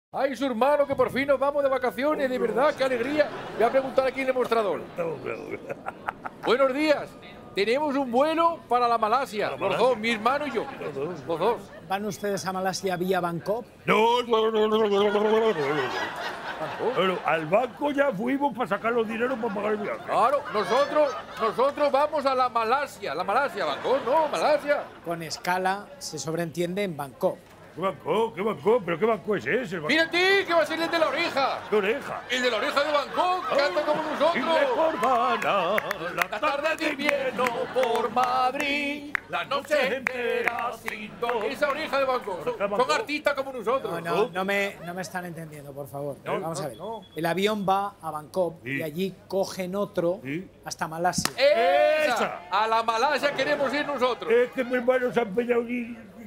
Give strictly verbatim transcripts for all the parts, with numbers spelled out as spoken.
Ay, su hermano, que por fin nos vamos de vacaciones, de verdad, qué alegría. Voy a preguntar aquí en el mostrador. Buenos días. Tenemos un vuelo para la Malasia, los dos, mi hermano y yo. Los dos. ¿Van ustedes a Malasia vía Bangkok? No, no, no, no, no, no, no, no, no. Bueno, al banco ya fuimos para sacar los dineros para pagar el viaje. Claro, nosotros, nosotros vamos a la Malasia, la Malasia, Bangkok, no, Malasia. Con escala, se sobreentiende en Bangkok. ¿Qué banco? ¿Qué banco? ¿Pero qué banco es ese? El banco? Mira a ti, que va a ser el de la oreja. ¿Qué oreja? El de la oreja de Bangkok, que anda como Y nosotros. mejor gana La tarde de invierno por Madrid, la noche entera sin dormir. Esa oreja de Bangkok. Son, son artistas como nosotros. No, no, no me, no me están entendiendo, por favor. No, Vamos no, a ver. no. El avión va a Bangkok Sí. y allí cogen otro Sí. hasta Malasia. ¡Esa! ¡Esa! A la Malasia queremos ir nosotros. Es que mi hermano se ha empeñado en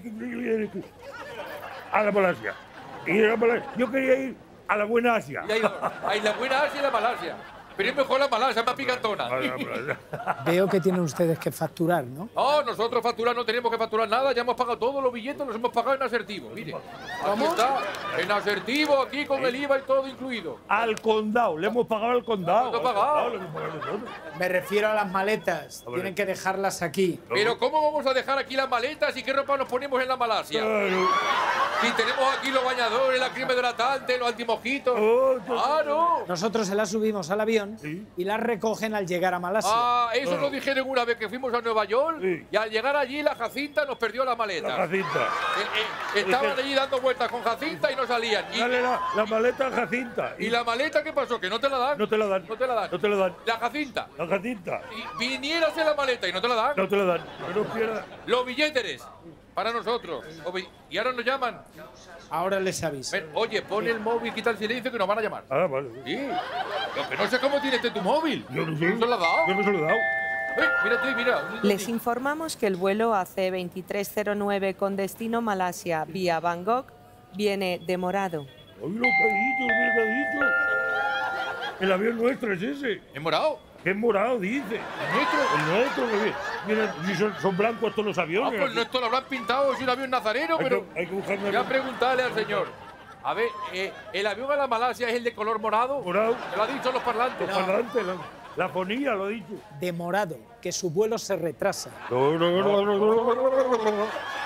ir a la Malasia. Y a la Malasia. Yo quería ir a la Buena Asia. Y hay, hay la buena Asia y la Malasia. Pero es mejor la Malasia, más picantona. A la Malasia. Veo que tienen ustedes que facturar, ¿no? No, nosotros facturar no tenemos que facturar nada, ya hemos pagado todos los billetes, los hemos pagado en asertivo. Mire, aquí está, en asertivo, aquí con el I V A y todo incluido. Al condado, le hemos pagado al condado. ¿Cuánto he pagado? Al condado, le hemos pagado nosotros. Me refiero a las maletas. ver. Tienen que dejarlas aquí. Pero ¿cómo vamos a dejar aquí las maletas y qué ropa nos ponemos en la Malasia? Claro. Si tenemos aquí los bañadores, la crema hidratante, los antimojitos. Oh, ¡Claro! Nosotros se las subimos al avión Sí. y las recogen al llegar a Malasia. Ah, eso nos dijeron una vez que fuimos a Nueva York Sí. y al llegar allí la Jacinta nos perdió la maleta. La Jacinta. Eh, eh, estaban allí dando vueltas con Jacinta y no salían. Y, Dale la, la maleta a Jacinta. ¿Y la maleta qué pasó? ¿Que no te la dan? No te la dan. No te la dan. No te la dan. La Jacinta. La Jacinta. Y vinieras en la maleta y no te la dan. No te la dan. Que no pierdas. Los billeteres. Para nosotros. Obi- Y ahora nos llaman. Ahora les aviso. Ven, oye, pon el móvil, quita el silencio que nos van a llamar. Ah, vale. Sí. Lo que no sé cómo tiene este tu móvil. Yo no sé. ¿No se lo has dado? Yo no se lo he dado. Eh, mírate, mira. un- Les informamos que el vuelo A C veintitrés cero nueve con destino Malasia vía Bangkok viene demorado. Oye, lo que ha dicho, mira lo que ha dicho. El avión nuestro es ese. ¿Es morado? Que es morado, dice. ¿Es nuestro? El nuestro, que bien. Mira, si son, son blancos todos los Ah, aviones. pues nuestro lo habrán pintado, es un avión nazareno, hay, pero. que, hay que buscarme Voy a preguntarle al señor. A ver, eh, ¿el avión a la Malasia es el de color morado? morado. Me lo han dicho los parlantes. Los parlantes, la, la fonía lo ha dicho. Demorado, que su vuelo se retrasa. No, no, no, no, no, no, no, no, no.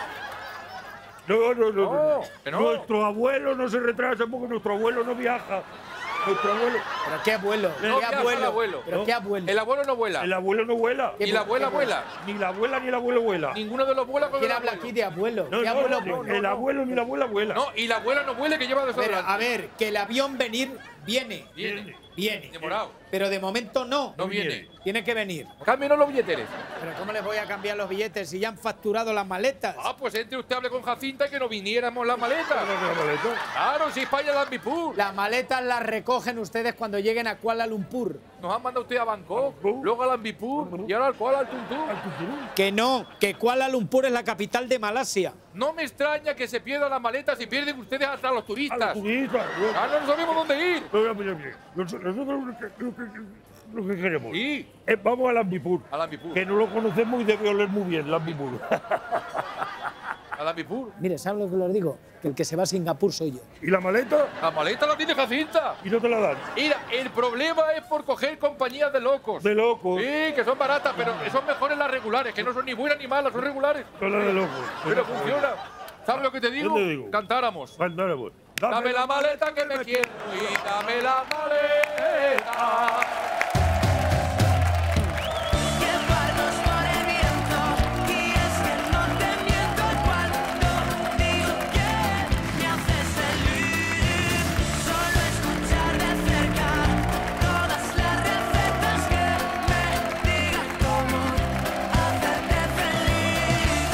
No, no, no, No, no. que no. Nuestro abuelo no se retrasa porque nuestro abuelo no viaja. Nuestro abuelo. ¿Pero qué abuelo? No ¿Qué viaja el abuelo? abuelo. ¿Pero No. qué abuelo? El abuelo no vuela. El abuelo no vuela. ¿Y la abuela vuela? Ni la abuela ni el abuelo vuela. Ninguno de los vuela con ¿Quién el habla abuelo. aquí de abuelo? No, ¿Qué no, abuelo no, vuela? el abuelo ni la abuela vuela. No, y la abuela no vuela que lleva Espera, desodorante. a ver, que el avión venir viene. Viene. Viene. Demorado. Pero de momento no. No viene. Tiene que venir. Cámbienos los billeteres. Pero ¿cómo les voy a cambiar los billetes si ya han facturado las maletas? Ah, pues entre usted hable con Jacinta y que nos viniéramos las maletas. La maleta. Claro, si España la Ambipur. Las maletas las recogen ustedes cuando lleguen a Kuala Lumpur. Nos han mandado usted a Bangkok, Bangkok. luego a la Ambipur y ahora al Kuala Lumpur. Que no, que Kuala Lumpur es la capital de Malasia. No me extraña que se pierdan las maletas y pierden ustedes hasta los A los turistas. turistas. Ah, no sabemos dónde ir. Mira, mira, mira. Nosotros lo que, lo que- lo que queremos Sí, es vamos al Ambipur. a la Ambipur. Que no lo conocemos y debe oler muy bien, el Ambipur. A la Ambipur. Mire, ¿saben lo que les digo? Que el que se va a Singapur soy yo. ¿Y la maleta? La maleta la tiene Jacinta. Y no te la dan. Mira, el problema es por coger compañías de locos. De locos. Sí, que son baratas, pero son mejores las regulares, que no son ni buenas ni malas, son regulares. Son las de locos. Pero funciona. ¿Sabes lo que te digo? ¿Qué te digo? Cantáramos. Mandáramos. Dame la maleta que me quiero y dame la maleta. Llevarnos por el viento, y es que no te miento cuando digo que me haces feliz. Solo escuchar de cerca todas las recetas que me digan cómo hacerte feliz.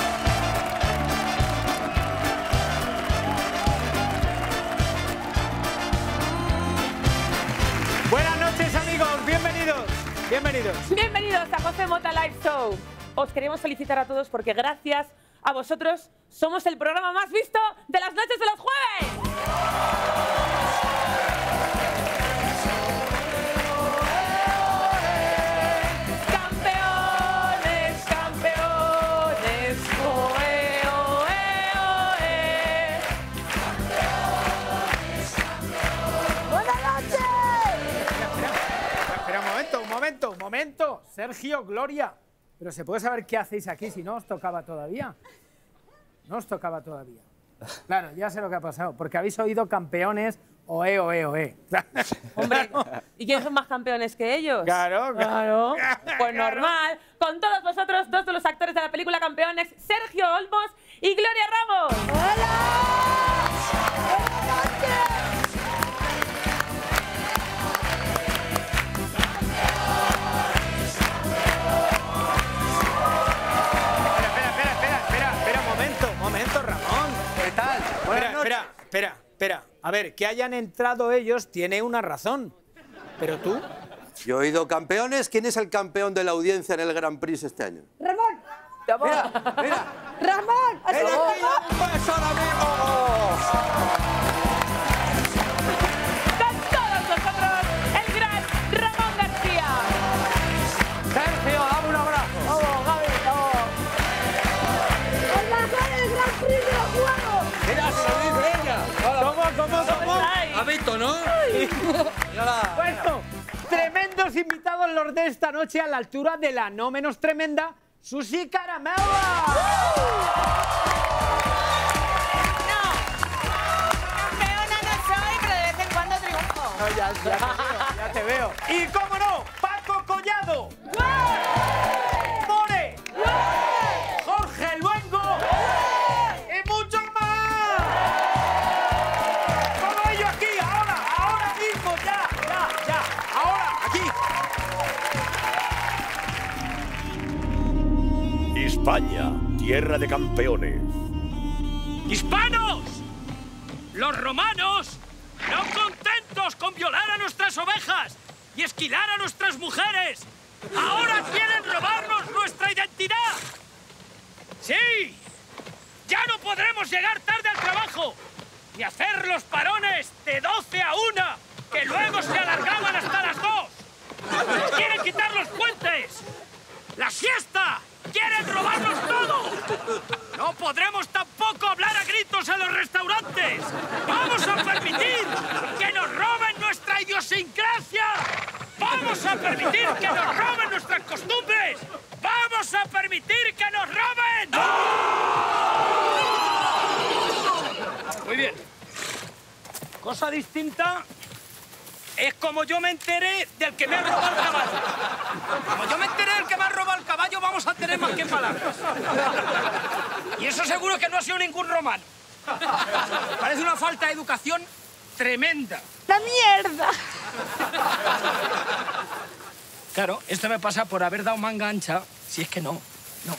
Buenas noches, amigos. Bienvenidos. Bienvenidos. Bienvenidos a José Mota Live Show. Os queremos felicitar a todos porque gracias a vosotros somos el programa más visto de las noches de los jueves. Campeones, campeones, oe, oe, oe. Sergio, Gloria. Pero se puede saber qué hacéis aquí si no os tocaba todavía. No os tocaba todavía. Claro, ya sé lo que ha pasado, porque habéis oído campeones, oe, oe, oe. Hombre, ¿y quiénes son más campeones que ellos? Claro, Claro. Pues normal. Con todos vosotros, dos de los actores de la película Campeones, Sergio Olmos y Gloria Ramos. Espera, espera, espera. A ver, que hayan entrado ellos tiene una razón. Pero tú... Yo he oído campeones. ¿Quién es el campeón de la audiencia en el Grand Prix este año? ¡Ramón! Mira, mira. ¡Ramón! ¡El beso de amigos! Con todos vosotros, el gran Ramón García. Sergio, dame un abrazo. Vamos, Gaby, vamos. ¡El mejor del Gran Prix de los Juegos! Mira, se lo dice ella. ¿Cómo, cómo, cómo? ¿Has visto, no? Bueno, tremendos invitados los de esta noche a la altura de la no menos tremenda Susi Caramella. Campeona no soy, pero de vez en cuando triunfo. No, ya, ya te veo, ya te veo. Y cómo no, Paco Collado. More. Jorge Luengo. Y muchos más. Todo ello aquí, ahora, ahora mismo, ya, ya, ya. Ahora, aquí. España, tierra de campeones. ¡Hispanos! Los romanos, no contentos con violar a nuestras ovejas y esquilar a nuestras mujeres, ahora quieren robarnos nuestra identidad. ¡Sí! ¡Ya no podremos llegar tarde al trabajo! Ni hacer los parones de doce a una, que luego se alargaban hasta las dos. ¡Quieren quitar los puentes! ¡La siesta! ¡Quieren robarnos todo! ¡No podremos tampoco hablar a gritos en los restaurantes! ¡Vamos a permitir que nos roben nuestra idiosincrasia! ¡Vamos a permitir que nos roben nuestras costumbres! ¡Vamos a permitir que nos roben! Muy bien. Cosa distinta es como yo me enteré del que me ha robado el caballo. Como yo me enteré del que me ha robado el caballo, vamos a tener más que palabras. Y eso seguro que no ha sido ningún romano. Parece una falta de educación tremenda. ¡La mierda! Claro, esto me pasa por haber dado manga ancha, si es que no, no.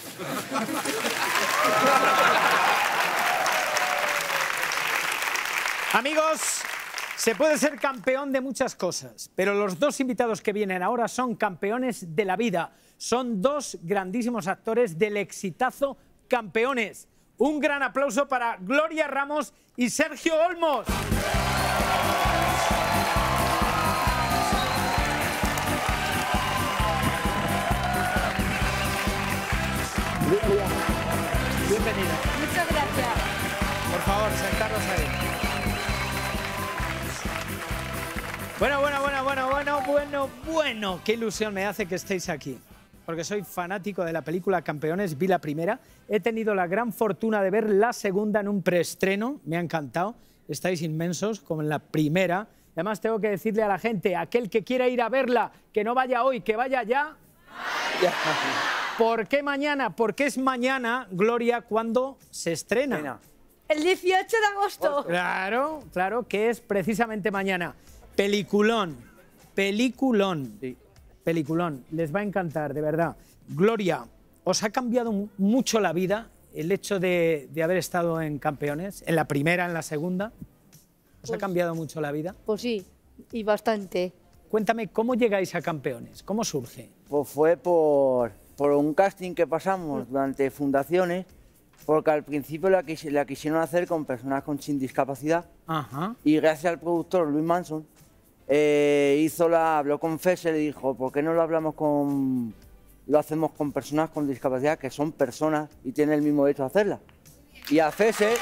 Amigos, se puede ser campeón de muchas cosas, pero los dos invitados que vienen ahora son campeones de la vida. Son dos grandísimos actores del exitazo Campeones. Un gran aplauso para Gloria Ramos y Sergio Olmos. Bienvenida. Muchas gracias. Por favor, sentaros ahí. Bueno, bueno, bueno, bueno, bueno, bueno, bueno. Qué ilusión me hace que estéis aquí. Porque soy fanático de la película Campeones, vi la primera. He tenido la gran fortuna de ver la segunda en un preestreno. Me ha encantado. Estáis inmensos, como en la primera. Además, tengo que decirle a la gente, aquel que quiera ir a verla, que no vaya hoy, que vaya ya. ¿Por qué mañana? Porque es mañana, Gloria, cuando se estrena. El dieciocho de agosto. Claro, claro, que es precisamente mañana. Peliculón, peliculón, Sí. peliculón. Les va a encantar, de verdad. Gloria, ¿os ha cambiado mu- mucho la vida el hecho de, de haber estado en Campeones? En la primera, en la segunda. ¿Os ha Pues- cambiado mucho la vida? Pues sí, y bastante. Cuéntame, ¿cómo llegáis a Campeones? ¿Cómo surge? Pues fue por, por un casting que pasamos durante fundaciones, porque al principio la, quisi- la quisieron hacer con personas con sin discapacidad Ajá. y gracias al productor Luis Manson eh, hizo la, habló con Fesser y dijo, ¿por qué no lo hablamos con, lo hacemos con personas con discapacidad que son personas y tienen el mismo derecho a hacerla? Y a Fesser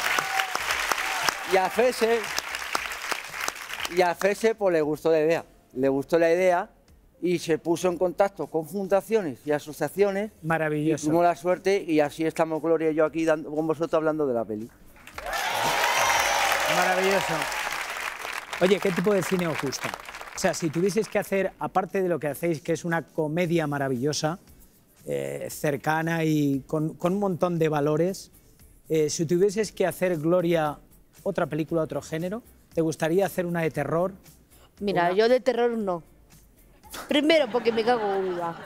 y a Fesser y a Fesser pues le gustó la idea. le gustó la idea y se puso en contacto con fundaciones y asociaciones. Maravilloso. Y tuvimos la suerte y así estamos Gloria y yo aquí dando, con vosotros hablando de la peli. Maravilloso. Oye, ¿qué tipo de cine os gusta? O sea, si tuvieseis que hacer, aparte de lo que hacéis, que es una comedia maravillosa, eh, cercana y con, con un montón de valores, eh, si tuvieses que hacer, Gloria, otra película, otro género, ¿te gustaría hacer una de terror? Mira, Una- yo de terror no. Primero, porque me cago viva.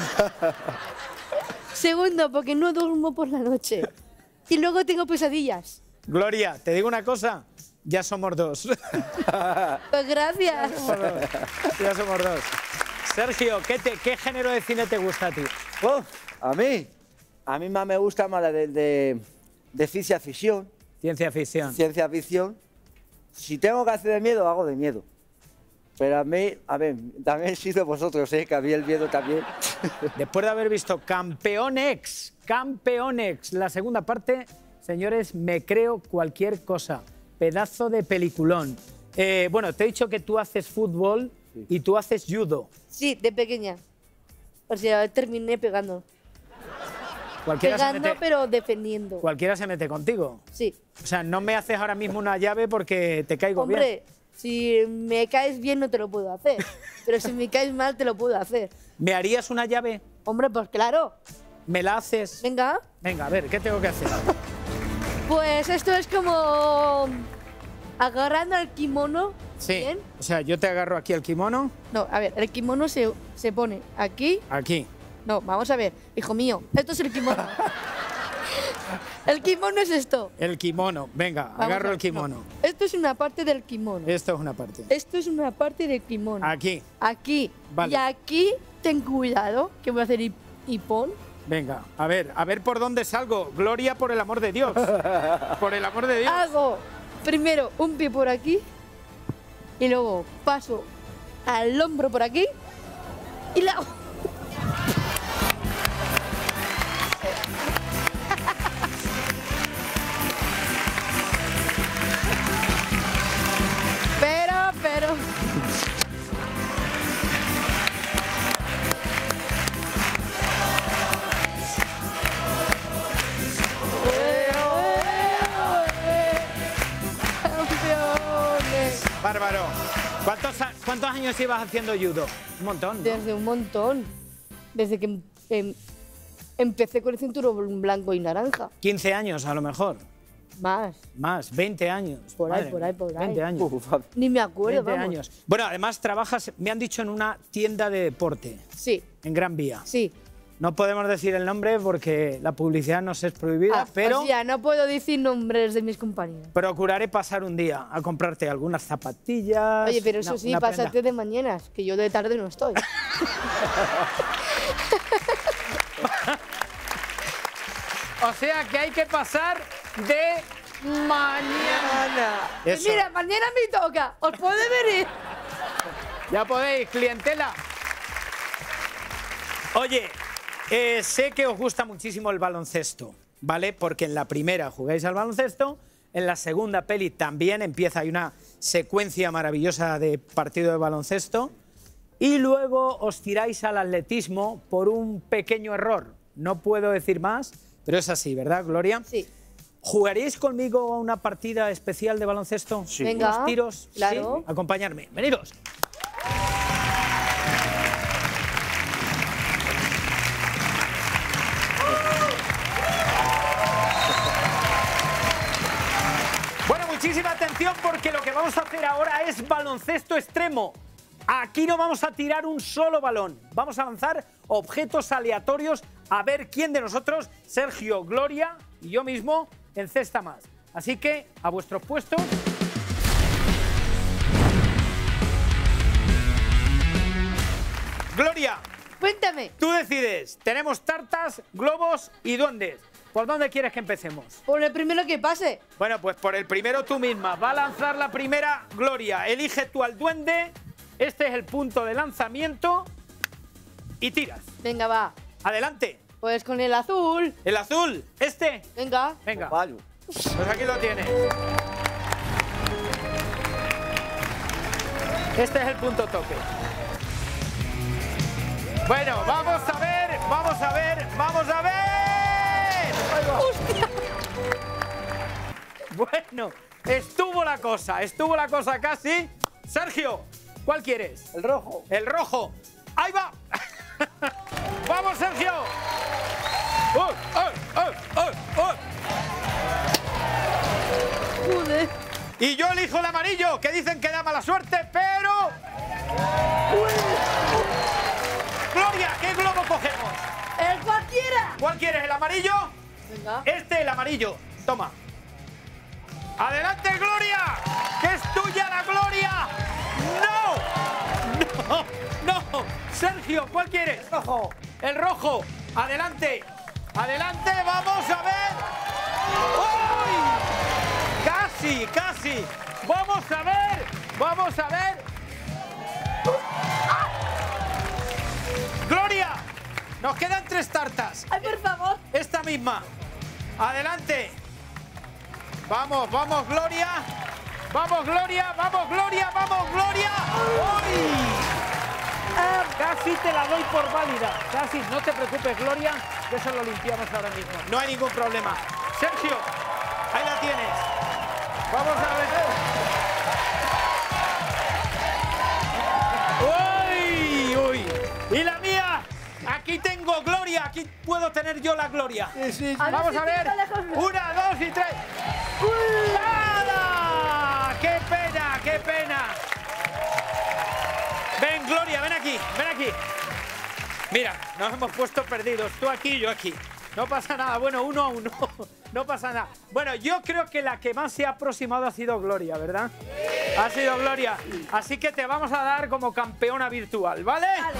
Segundo, porque no duermo por la noche. Y luego tengo pesadillas. Gloria, te digo una cosa, ya somos dos. Pues gracias. Ya somos dos. Sergio, ¿qué, te, ¿qué género de cine te gusta a ti? Uf, a mí, a mí más me gusta más la de, de, de ciencia ficción. Ciencia ficción. Ciencia ficción. Si tengo que hacer de miedo, hago de miedo. Pero a mí, a ver, también he sido vosotros, ¿eh? Que a mí el miedo también. Después de haber visto Campeonex, Campeonex, la segunda parte, señores, me creo cualquier cosa. Pedazo de peliculón. Eh, bueno, te he dicho que tú haces fútbol y tú haces judo. Sí, de pequeña. O sea, terminé pegando. Cualquiera se Pegando, mete, pero defendiendo. cualquiera se mete contigo. Sí. O sea, no me haces ahora mismo una llave porque te caigo bien. Hombre, si me caes bien no te lo puedo hacer. Pero si me caes mal te lo puedo hacer. ¿Me harías una llave? Hombre, pues claro. ¿Me la haces? Venga. Venga, a ver, ¿qué tengo que hacer? Pues esto es como agarrando el kimono. Sí. ¿Bien? O sea, yo te agarro aquí el kimono. No, a ver, el kimono se, se pone aquí. Aquí. No, vamos a ver, hijo mío, esto es el kimono. El kimono es esto. El kimono. Venga, Vamos agarro a- el kimono. no, esto es una parte del kimono. Esto es una parte. Esto es una parte del kimono. Aquí. Aquí. Vale. Y aquí, ten cuidado, que voy a hacer hip- hipón. Venga, a ver, a ver por dónde salgo. Gloria, por el amor de Dios. Por el amor de Dios. Hago primero un pie por aquí y luego paso al hombro por aquí y la... Pero, pero... ¡Campeones! Bárbaro. ¿Cuántos, a- ¿Cuántos años llevas haciendo judo? Un montón. ¿no? Desde un montón. Desde que em- em- empecé con el cinturón blanco y naranja. quince años, a lo mejor. Más. Más, veinte años. Por ahí, Madre por mía, ahí, por ahí. veinte años. Ni me acuerdo, veinte vamos. años. Bueno, además trabajas, me han dicho, en una tienda de deporte. Sí. En Gran Vía. Sí. No podemos decir el nombre porque la publicidad nos es prohibida, Ah, pero o sea, no puedo decir nombres de mis compañeros. procuraré pasar un día a comprarte algunas zapatillas. Oye, pero eso una- sí, una prenda. pásate de mañanas, que yo de tarde no estoy. O sea que hay que pasar de mañana. Eso. Mira, mañana me toca. ¿Os puede venir? Ya podéis, clientela. Oye, eh, sé que os gusta muchísimo el baloncesto, ¿vale? Porque en la primera jugáis al baloncesto, en la segunda peli también empieza, hay una secuencia maravillosa de partido de baloncesto, y luego os tiráis al atletismo por un pequeño error. No puedo decir más, pero es así, ¿verdad, Gloria? Sí. ¿Jugaréis conmigo a una partida especial de baloncesto? Sí. Venga, ¿Unos tiros? claro. ¿Sí? Acompañarme. Veniros. Bueno, muchísima atención porque lo que vamos a hacer ahora es baloncesto extremo. Aquí no vamos a tirar un solo balón. Vamos a lanzar objetos aleatorios a ver quién de nosotros, Sergio, Gloria y yo mismo, encesta más. Así que, a vuestros puestos. Gloria, Cuéntame, tú decides. Tenemos tartas, globos y duendes. ¿Por dónde quieres que empecemos? por el primero que pase. Bueno, pues por el primero tú misma. Va a lanzar la primera Gloria. Elige tú al duende. Este es el punto de lanzamiento. Y tiras. Venga, va. Adelante. Pues con el azul. El azul. Este. Venga. Venga. Vale. Pues aquí lo tienes. Este es el punto tope. Bueno, vamos a ver, vamos a ver, vamos a ver. ¡Hostia! Bueno, estuvo la cosa, estuvo la cosa casi. Sergio, ¿cuál quieres? El rojo. El rojo. ¡Ahí va! ¡Vamos, Sergio! ¡Oh, oh, oh, oh, oh! Joder. Y yo elijo el amarillo, que dicen que da mala suerte, pero... Gloria, ¿qué globo cogemos? ¡El cualquiera! ¿Cuál quieres, el amarillo? Venga. Este, el amarillo. Toma. ¡Adelante, Gloria! ¡Que es tuya la Gloria! ¡No! ¡No! ¡No! Sergio, ¿cuál quieres? Rojo. El rojo. Adelante. Adelante, vamos a ver. ¡Uy! Casi, casi. Vamos a ver. Vamos a ver. ¡Ah! Gloria, nos quedan tres tartas. ¡Ay, por favor! Esta misma. Adelante. Vamos, vamos, Gloria. Vamos, Gloria, vamos, Gloria, vamos, Gloria. ¡Uy! Ah, casi te la doy por válida. Casi, no te preocupes, Gloria, que eso lo limpiamos ahora mismo. No hay ningún problema. Sergio, ahí la tienes. Vamos a ver. ¡Uy! ¡Uy! Y la mía. Aquí tengo Gloria. Aquí puedo tener yo la Gloria. Sí, sí. Vamos a ver. Una, dos y tres. ¡Nada! ¡Qué pena, qué pena! Ven, Gloria, ven aquí, ven aquí. Mira, nos hemos puesto perdidos. Tú aquí, yo aquí. No pasa nada. Bueno, uno a uno. No pasa nada. Bueno, yo creo que la que más se ha aproximado ha sido Gloria, ¿verdad? Ha sido Gloria. Así que te vamos a dar como campeona virtual, ¿vale? Vale.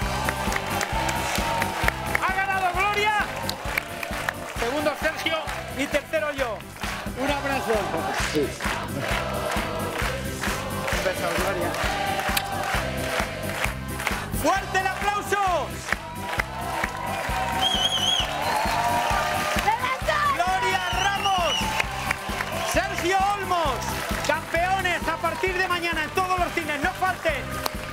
¡Ha ganado Gloria! Segundo Sergio y tercero yo. Un abrazo. Un beso, Gloria. ¡Fuerte el aplauso! ¡Gloria Ramos! ¡Sergio Olmos! ¡Campeones a partir de mañana en todos los cines! ¡No falten!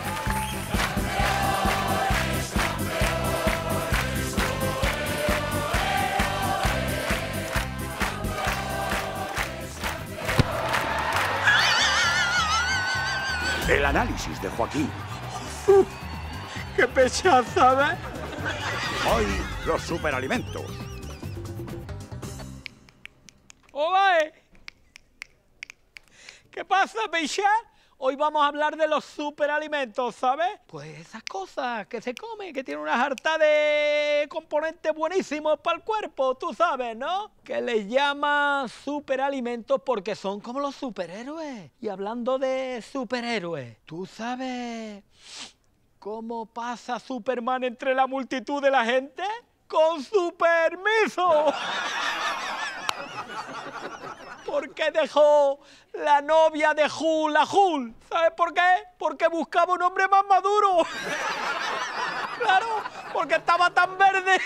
El análisis de Joaquín. ¡Qué pechazada! Hoy, los superalimentos. ¡Hola! ¿Qué pasa, Peixa? Hoy vamos a hablar de los superalimentos, ¿sabes? Pues esas cosas que se comen, que tienen una jarta de componentes buenísimos para el cuerpo, tú sabes, ¿no? Que les llaman superalimentos porque son como los superhéroes. Y hablando de superhéroes, ¿tú sabes cómo pasa Superman entre la multitud de la gente? ¡Con su permiso! Porque dejó la novia de Hulk a Hulk. ¿Sabes por qué? Porque buscaba un hombre más maduro. Claro, porque estaba tan verde.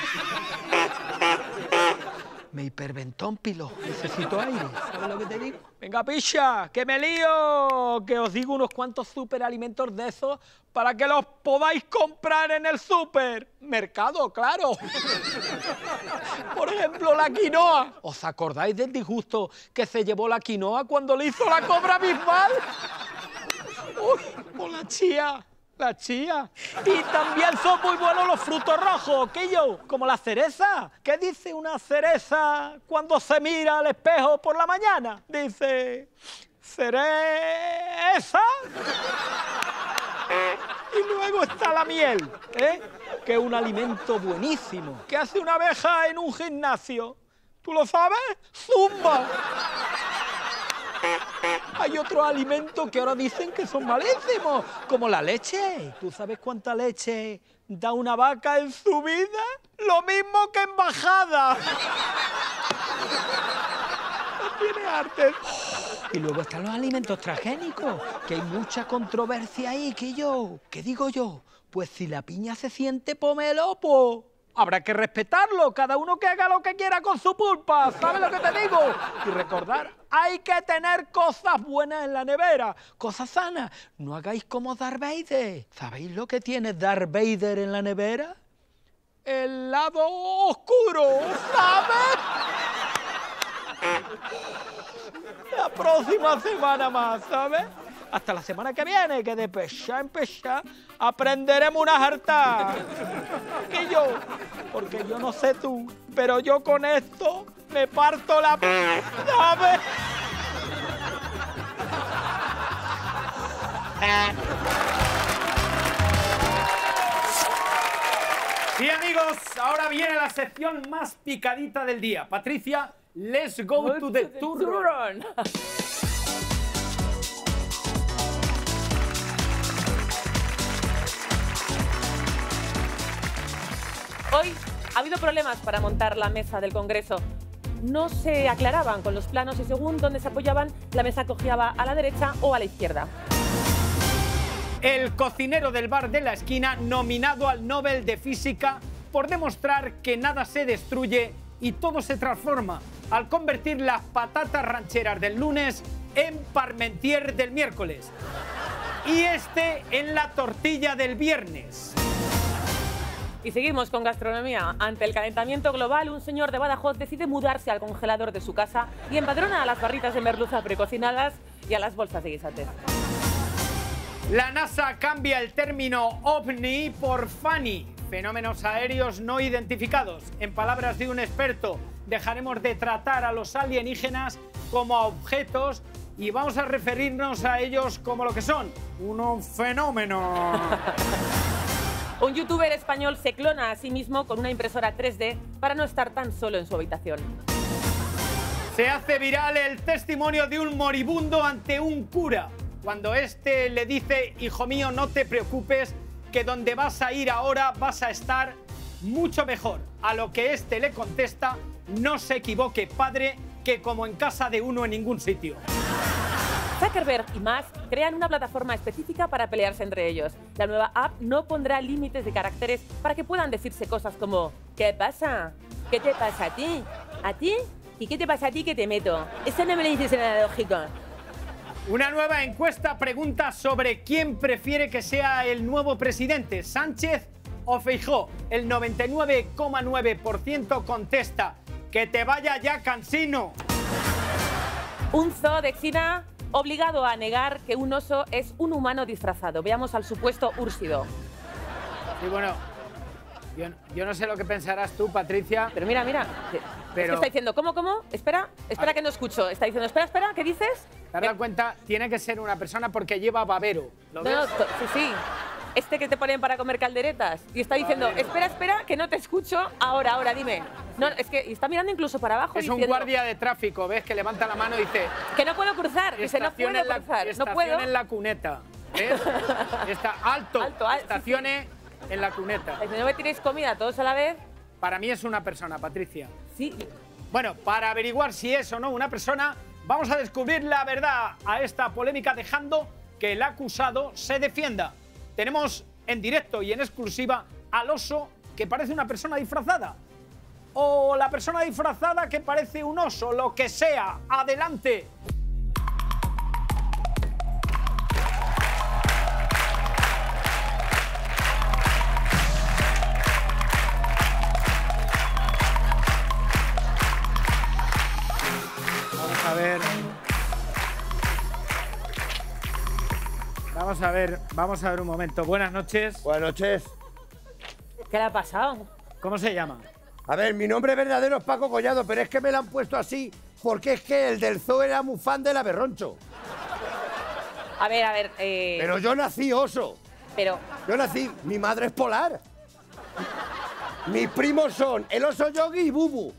Me hiperventó un pilo. Necesito aire. ¿Sabes lo que te digo? Venga, picha, que me lío. Que os digo unos cuantos superalimentos de esos para que los podáis comprar en el supermercado, claro. Por ejemplo, la quinoa. ¿Os acordáis del disgusto que se llevó la quinoa cuando le hizo la Cobra Bisbal? Uy, o la chía. La chía. Y también son muy buenos los frutos rojos, ¿qué yo? Como la cereza. ¿Qué dice una cereza cuando se mira al espejo por la mañana? Dice, ¿cereza? Y luego está la miel, ¿eh? Que es un alimento buenísimo. ¿Qué hace una abeja en un gimnasio? ¿Tú lo sabes? ¡Zumba! Hay otros alimentos que ahora dicen que son malísimos, como la leche. ¿Tú sabes cuánta leche da una vaca en su vida? Lo mismo que en bajada. No tiene arte. Y luego están los alimentos transgénicos, que hay mucha controversia ahí, que yo, ¿qué digo yo? Pues si la piña se siente pomelo, pues habrá que respetarlo, cada uno que haga lo que quiera con su pulpa, ¿sabes lo que te digo? Y recordar, hay que tener cosas buenas en la nevera, cosas sanas. No hagáis como Darth Vader. ¿Sabéis lo que tiene Darth Vader en la nevera? El lado oscuro, ¿sabes? La próxima semana más, ¿sabes? Hasta la semana que viene, que de pesha en pesha aprenderemos unas hartas. Que yo, porque yo no sé tú, pero yo con esto me parto la p... ¿sabes? Sí, amigos, ahora viene la sección más picadita del día. Patricia, let's go, go to the, the turron. Hoy ha habido problemas para montar la mesa del Congreso. No se aclaraban con los planos y según dónde se apoyaban, la mesa cogía a la derecha o a la izquierda. El cocinero del bar de la esquina, nominado al Nobel de Física por demostrar que nada se destruye y todo se transforma, al convertir las patatas rancheras del lunes en parmentier del miércoles y este en la tortilla del viernes. Y seguimos con gastronomía. Ante el calentamiento global, un señor de Badajoz decide mudarse al congelador de su casa y empadrona a las barritas de merluza precocinadas y a las bolsas de guisantes. La NASA cambia el término ovni por funny, fenómenos aéreos no identificados. En palabras de un experto, dejaremos de tratar a los alienígenas como a objetos y vamos a referirnos a ellos como lo que son, unos fenómenos. Un youtuber español se clona a sí mismo con una impresora tres D para no estar tan solo en su habitación. Se hace viral el testimonio de un moribundo ante un cura, cuando este le dice, hijo mío, no te preocupes, que donde vas a ir ahora vas a estar mucho mejor. A lo que este le contesta, no se equivoque, padre, que como en casa de uno en ningún sitio. Zuckerberg y Musk crean una plataforma específica para pelearse entre ellos. La nueva app no pondrá límites de caracteres para que puedan decirse cosas como ¿qué pasa? ¿Qué te pasa a ti? ¿A ti? ¿Y qué te pasa a ti que te meto? Eso no me lo dices en la lógica. Una nueva encuesta pregunta sobre quién prefiere que sea el nuevo presidente, Sánchez o Feijóo. El noventa y nueve coma nueve por ciento contesta que te vaya ya, cansino. Un zoo de China obligado a negar que un oso es un humano disfrazado. Veamos al supuesto úrsido. Sí, bueno, yo, yo no sé lo que pensarás tú, Patricia. Pero mira, mira. Pero... Es que está diciendo, ¿cómo, cómo? Espera, espera que no escucho. Está diciendo, espera, espera, ¿qué dices? ¿Te has dado cuenta? Tiene que ser una persona porque lleva babero. ¿Lo ves? No, no, sí, sí. Este que te ponen para comer calderetas. Y está diciendo, espera, espera, que no te escucho. Ahora, ahora, dime. No, es que está mirando incluso para abajo. Es diciendo, un guardia de tráfico, ¿ves? Que levanta la mano y dice... Que no puedo cruzar. Dice, no puedo en la, cruzar. Estación no puedo. en la cuneta. ¿Ves? Está alto. alto, alto Estaciones sí, sí. en la cuneta. Si no me tiréis comida todos a la vez. Para mí es una persona, Patricia. Sí. Bueno, para averiguar si es o no una persona, vamos a descubrir la verdad a esta polémica dejando que el acusado se defienda. Tenemos en directo y en exclusiva al oso que parece una persona disfrazada. O la persona disfrazada que parece un oso, lo que sea. ¡Adelante! Vamos a ver. Vamos a ver, vamos a ver un momento. Buenas noches. Buenas noches. ¿Qué le ha pasado? ¿Cómo se llama? A ver, mi nombre verdadero es Paco Collado, pero es que me lo han puesto así porque es que el del zoo era muy fan del Aberroncho. A ver, a ver... Eh... Pero yo nací oso. Pero... Yo nací... Mi madre es polar. Mis primos son el oso Yogi y Bubu.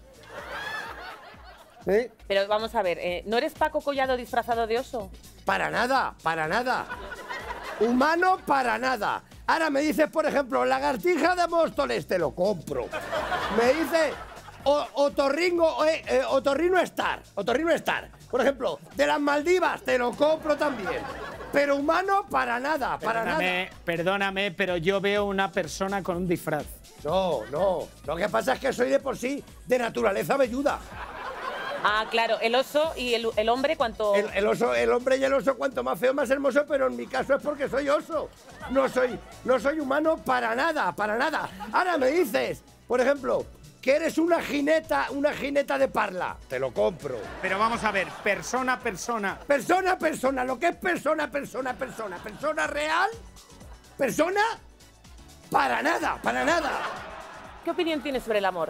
¿Eh? Pero vamos a ver, eh, ¿no eres Paco Collado disfrazado de oso? Para nada, para nada. Humano para nada. Ahora me dices, por ejemplo, lagartija de Móstoles, te lo compro. Me dice o, otorringo, eh, eh, otorrino Star, otorrino Star. Por ejemplo, de las Maldivas, te lo compro también. pero humano para nada, para Perdóname, nada. perdóname, pero yo veo una persona con un disfraz. No, no. Lo que pasa es que soy de por sí de naturaleza velluda. Ah, claro, el oso y el, el hombre, cuanto. El, el oso, el hombre y el oso, cuanto más feo, más hermoso, pero en mi caso es porque soy oso. No soy, no soy humano para nada, para nada. Ahora me dices, por ejemplo, que eres una jineta, una jineta de parla. Te lo compro. Pero vamos a ver, persona, persona. Persona, persona, lo que es persona, persona, persona. Persona real, persona, para nada, para nada. ¿Qué opinión tienes sobre el amor?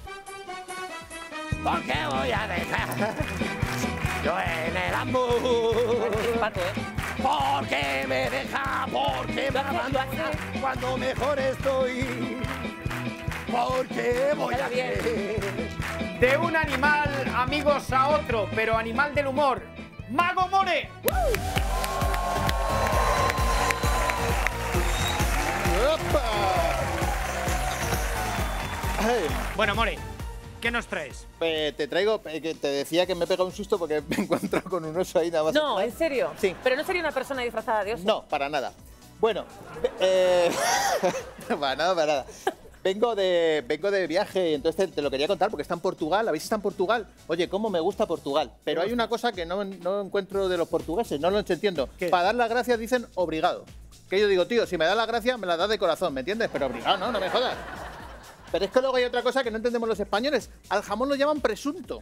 ¿Por qué voy a dejar yo en el amor? Pato, ¿eh? Porque me deja, porque me abandona cuando mejor estoy. Porque voy a hacer. De un animal, amigos, a otro, pero animal del humor. ¡Mago More! Bueno, More, ¿qué nos traes? Eh, te traigo, eh, que te decía que me he pegado un susto porque me he encontrado con un oso ahí nada más. No, ¿en serio? Sí. ¿Pero no sería una persona disfrazada de oso? No, para nada. Bueno, eh, para nada, para nada. Vengo de, vengo de viaje y entonces te, te lo quería contar porque está en Portugal. ¿Habéis estado en Portugal? Oye, cómo me gusta Portugal. Pero hay una cosa que no, no encuentro de los portugueses, no lo entiendo. ¿Qué? Para dar las gracias dicen obrigado. Que yo digo, tío, si me das las gracias me las das de corazón, ¿me entiendes? Pero obrigado, no, no me jodas. Pero es que luego hay otra cosa que no entendemos los españoles. Al jamón lo llaman presunto.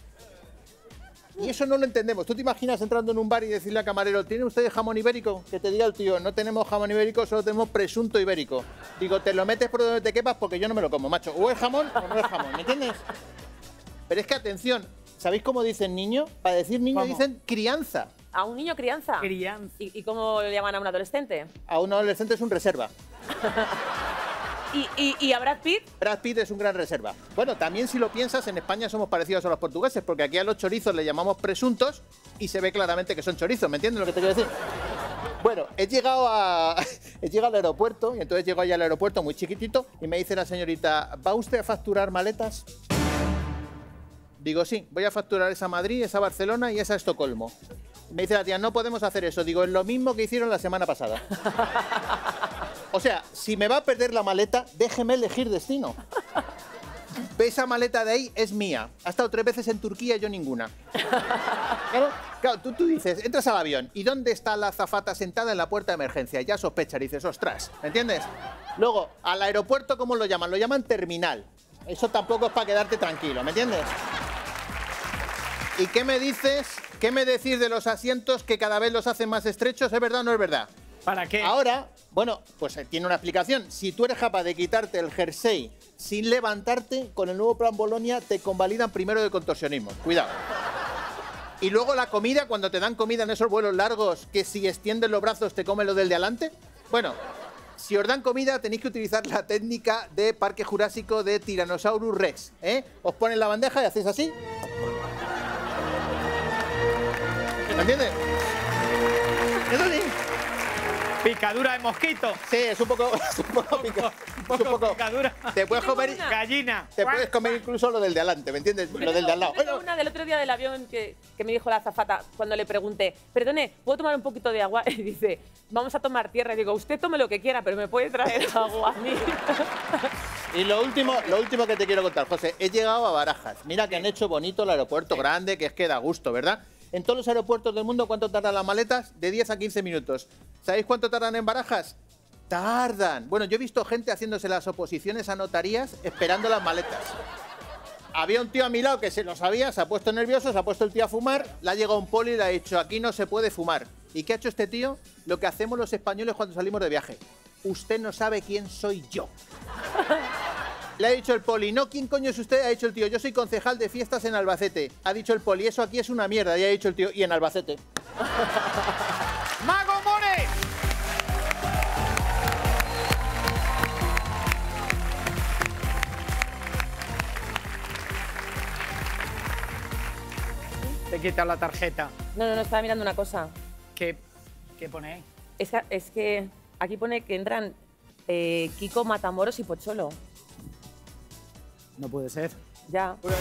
Y eso no lo entendemos. ¿Tú te imaginas entrando en un bar y decirle al camarero, ¿tiene usted jamón ibérico? Que te diga el tío, no tenemos jamón ibérico, solo tenemos presunto ibérico. Digo, te lo metes por donde te quepas porque yo no me lo como, macho. O es jamón o no es jamón, ¿me entiendes? Pero es que, atención, ¿sabéis cómo dicen niño? Para decir niño ¿Cómo? dicen crianza. ¿A un niño crianza? Crianza. ¿Y, ¿Y cómo le llaman a un adolescente? A un adolescente es un reserva. ¿Y, y, y a Brad Pitt? Brad Pitt es un gran reserva. Bueno, también si lo piensas, en España somos parecidos a los portugueses, porque aquí a los chorizos le llamamos presuntos y se ve claramente que son chorizos, ¿me entiendes lo que te quiero decir? Bueno, he llegado, a, he llegado al aeropuerto y entonces llego allá al aeropuerto muy chiquitito y me dice la señorita, ¿va usted a facturar maletas? Digo, sí, voy a facturar esa Madrid, esa Barcelona y esa Estocolmo. Me dice la tía, no podemos hacer eso. Digo, es lo mismo que hicieron la semana pasada. O sea, si me va a perder la maleta, déjeme elegir destino. Esa maleta de ahí es mía. Ha estado tres veces en Turquía y yo ninguna. Claro, claro tú, tú dices, entras al avión, ¿y dónde está la azafata sentada en la puerta de emergencia? Ya sospechas, y dices, ostras, ¿me entiendes? Luego, al aeropuerto, ¿cómo lo llaman? Lo llaman terminal. Eso tampoco es para quedarte tranquilo, ¿me entiendes? ¿Y qué me dices? ¿Qué me decís de los asientos que cada vez los hacen más estrechos? ¿Es verdad o no es verdad? ¿Para qué? Ahora, bueno, pues eh, tiene una explicación. Si tú eres capaz de quitarte el jersey sin levantarte, con el nuevo plan Bolonia te convalidan primero de contorsionismo. Cuidado. Y luego la comida, cuando te dan comida en esos vuelos largos, que si extiendes los brazos te come lo del de adelante. Bueno, si os dan comida tenéis que utilizar la técnica de Parque Jurásico de Tyrannosaurus Rex. ¿eh? Os ponen la bandeja y hacéis así. ¿Me entiendes? Eso sí. Picadura de mosquito. Sí, es un poco, es un poco, pica, Un poco, es un poco picadura. Te puedes comer Gallina. Te puedes comer incluso lo del de adelante, ¿me entiendes? Yo Lo del de al lado. tengo- tengo una del otro día del avión que, que me dijo la azafata cuando le pregunté, perdone, ¿puedo tomar un poquito de agua? Y dice, vamos a tomar tierra. Y digo, usted tome lo que quiera, pero me puede traer agua a mí. Y lo último, lo último que te quiero contar, José, he llegado a Barajas. Mira que han hecho bonito el aeropuerto grande, que es que da gusto, ¿verdad? En todos los aeropuertos del mundo, ¿cuánto tardan las maletas? De diez a quince minutos. ¿Sabéis cuánto tardan en Barajas? Tardan. Bueno, yo he visto gente haciéndose las oposiciones a notarías esperando las maletas. Había un tío a mi lado que se lo sabía, se ha puesto nervioso, se ha puesto el tío a fumar, le ha llegado un poli y le ha dicho, aquí no se puede fumar. ¿Y qué ha hecho este tío? Lo que hacemos los españoles cuando salimos de viaje. Usted no sabe quién soy yo. Le ha dicho el poli, no, ¿quién coño es usted? Ha dicho el tío, yo soy concejal de fiestas en Albacete. Ha dicho el poli, eso aquí es una mierda. Y ha dicho el tío, y en Albacete. ¡Mago More! Te he quitado la tarjeta. No, no, no, estaba mirando una cosa. ¿Qué, qué pone ahí? Es, que- es que aquí pone que entran eh, Kiko, Matamoros y Pocholo. No puede ser. Ya. Si os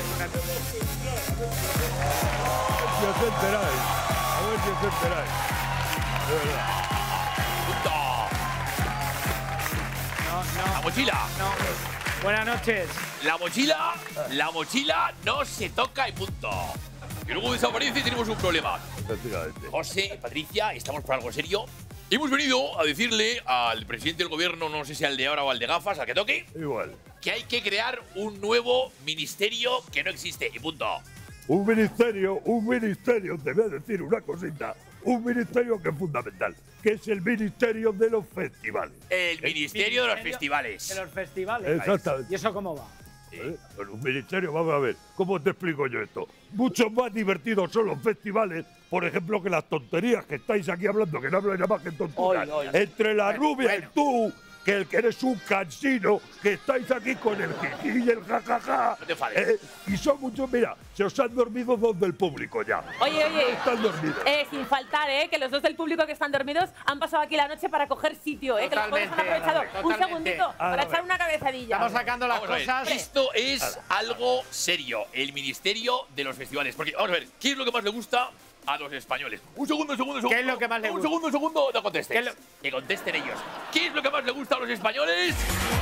enteráis. A ver si os enteráis. La mochila. Buenas noches. La mochila, la mochila no se toca y punto. Y luego desaparece y tenemos un problema. José, Patricia, estamos por algo serio. Hemos venido a decirle al presidente del gobierno, no sé si al de ahora o al de gafas, al que toque, Igual. que hay que crear un nuevo ministerio que no existe y punto. Un ministerio, un ministerio, te voy a decir una cosita. Un ministerio que es fundamental, que es el ministerio de los festivales. El ministerio de los festivales. De los festivales. Exactamente. ¿Y eso cómo va? ¿Eh? Con un ministerio, vamos a ver, ¿cómo te explico yo esto? Mucho más divertidos son los festivales, por ejemplo, que las tonterías que estáis aquí hablando, que no hablan nada más que tonterías. Oy, oy. Entre la Bueno, rubia bueno. y tú, que el que eres un cansino, que estáis aquí con el jiji y el jajaja. No te enfades. Eh, y son muchos, mira, se os han dormido dos del público ya. Oye, oye. Están dormidos. Eh, sin faltar, ¿eh? Que los dos del público que están dormidos han pasado aquí la noche para coger sitio, ¿eh? Que los jóvenes han Totalmente, aprovechado un totalmente. segundito para echar una cabezadilla. Vamos a ver, Esto es algo serio, el ministerio de los festivales. Porque, vamos a ver, ¿qué es lo que más le gusta a los españoles? Un segundo, un segundo, un segundo. ¿Qué es lo que más le un gusta? segundo, un segundo, no contestes. ¿Qué es lo- Que contesten ellos. ¿Qué es lo que más le gusta a los españoles?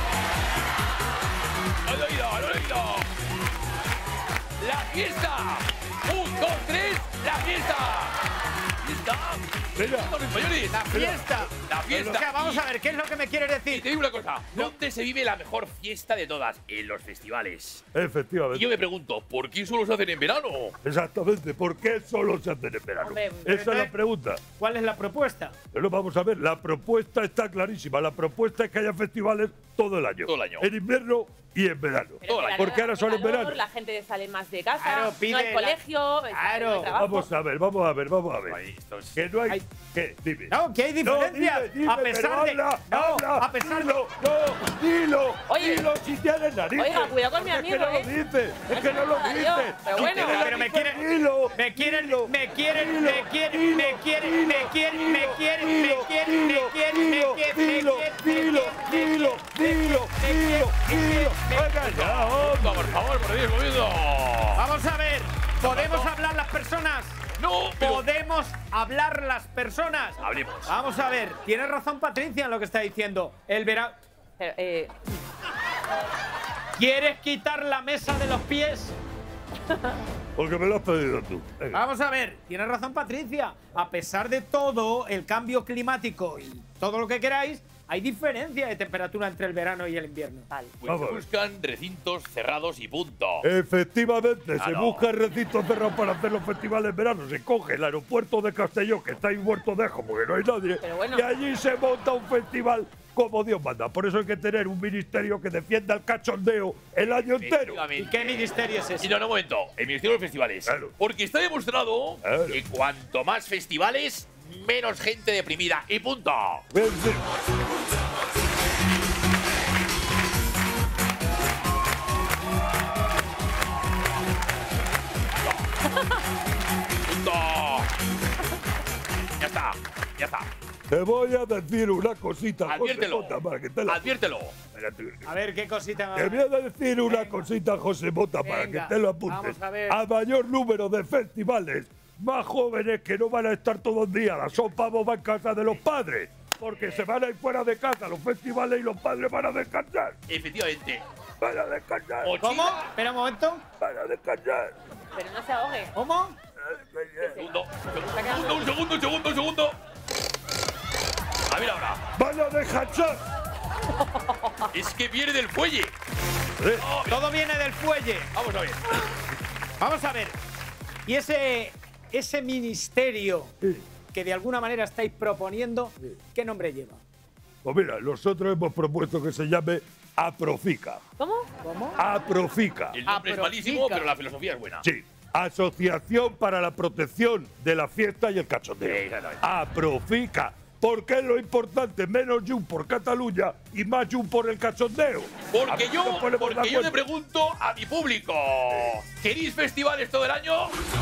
¡Al oído, al oído! ¡La fiesta! ¡Un, dos, tres! ¡La fiesta! ¡Fiesta! Mira, los españoles! ¡La fiesta! ¡La fiesta! O sea, vamos a ver, ¿qué es lo que me quieres Y decir? te digo una cosa, ¿dónde se vive la mejor fiesta de todas? En los festivales. Y Efectivamente. yo me pregunto, ¿por qué solo se hacen en verano? Exactamente, ¿por qué solo se hacen en verano? Hombre, Esa es entonces- la pregunta. ¿Cuál es la propuesta? Pero vamos a ver, la propuesta está clarísima. La propuesta es que haya festivales todo el año. Todo el año. En invierno y en verano. Pero que la Porque ahora son en calor, verano. La gente sale más de casa, Claro, no pide hay la- colegio, está- Claro. no hay trabajo. Vamos a ver, vamos a ver, vamos a ver. Ay, esto es- Que no hay. Hay- ¿Qué? Dime. No, que hay diferencias. No, dime, dime, a pesar pero de. habla, no, habla, a pesar de. dilo, no, dilo, Oye. dilo si tienes narices. Oiga, cuidado con mi Es amigo, que no ¿eh? lo dices, es que no lo Adiós, dices. pero Si bueno. tienes Pero me narices, quieren, dilo, me quieren, dilo, me quieren, dilo, me quieren, dilo, me quieren, me quieren, me dilo, quieren, me dilo, quieren, me dilo, quieren, me dilo, quieren, me dilo, quieren, dilo, dilo, dilo, dilo, dilo. Venga ya, hombre. Por favor, por Dios, moviendo. Vamos a ver, ¿podemos hablar las personas? No, pero- ¿Podemos hablar las personas? Hablemos. Vamos a ver, tiene razón Patricia en lo que está diciendo. El verano. Pero, eh, ¿Quieres quitar la mesa de los pies? Porque me lo has pedido tú. Venga. Vamos a ver, tiene razón Patricia. A pesar de todo, el cambio climático y todo lo que queráis, hay diferencia de temperatura entre el verano y el invierno. vale. Pues Vamos se a ver. buscan recintos cerrados y punto. Efectivamente, se Claro. busca recintos cerrados para hacer los festivales en verano. Se coge el aeropuerto de Castellón, que está ahí muerto de ajo porque no hay nadie, Pero bueno. y allí se monta un festival como Dios manda. Por eso hay que tener un ministerio que defienda el cachondeo el año entero. Efectivamente. ¿Y qué ministerio es Y ese? no, no, un momento. El Ministerio de los Festivales. Claro. Porque está demostrado Claro. que cuanto más festivales, menos gente deprimida. Y punto. Bien, sí. Punto. Ya está. Ya está. Te voy a decir una cosita, José Adviértelo. Mota, para que te la... Adviértelo. Espérate. A ver, ¿qué cosita Te voy a decir una cosita, José Mota, para Venga, que te lo apuntes. vamos a ver. mayor número de festivales, más jóvenes que no van a estar todo el día. La sopa boba en casa de los padres. Porque se van a ir fuera de casa los festivales y los padres van a descansar. Efectivamente. Van a descansar. Mochila. ¿Cómo? Espera un momento. Van a descansar. Pero no se ahogue. ¿Cómo? Segundo. Segundo, un segundo, un segundo, un segundo. A ver ahora. Van a descansar. Es que viene del fuelle. Eh, Oh, mira. Todo viene del fuelle. Vamos a ver. Vamos a ver. Y ese, ese ministerio que de alguna manera estáis proponiendo, ¿qué nombre lleva? Pues mira, nosotros hemos propuesto que se llame Aprofica. ¿Cómo? ¿Cómo? Aprofica. El nombre es Aprofica. malísimo, pero la filosofía es buena. Sí. Asociación para la Protección de la Fiesta y el Cachondeo. Exactamente. Aprofica. Porque es lo importante, menos Jun por Cataluña y más Jun por el cachondeo. A Porque ver si yo, nos ponemos de porque yo le acuerdo. pregunto a mi público. ¿Queréis festivales todo el año?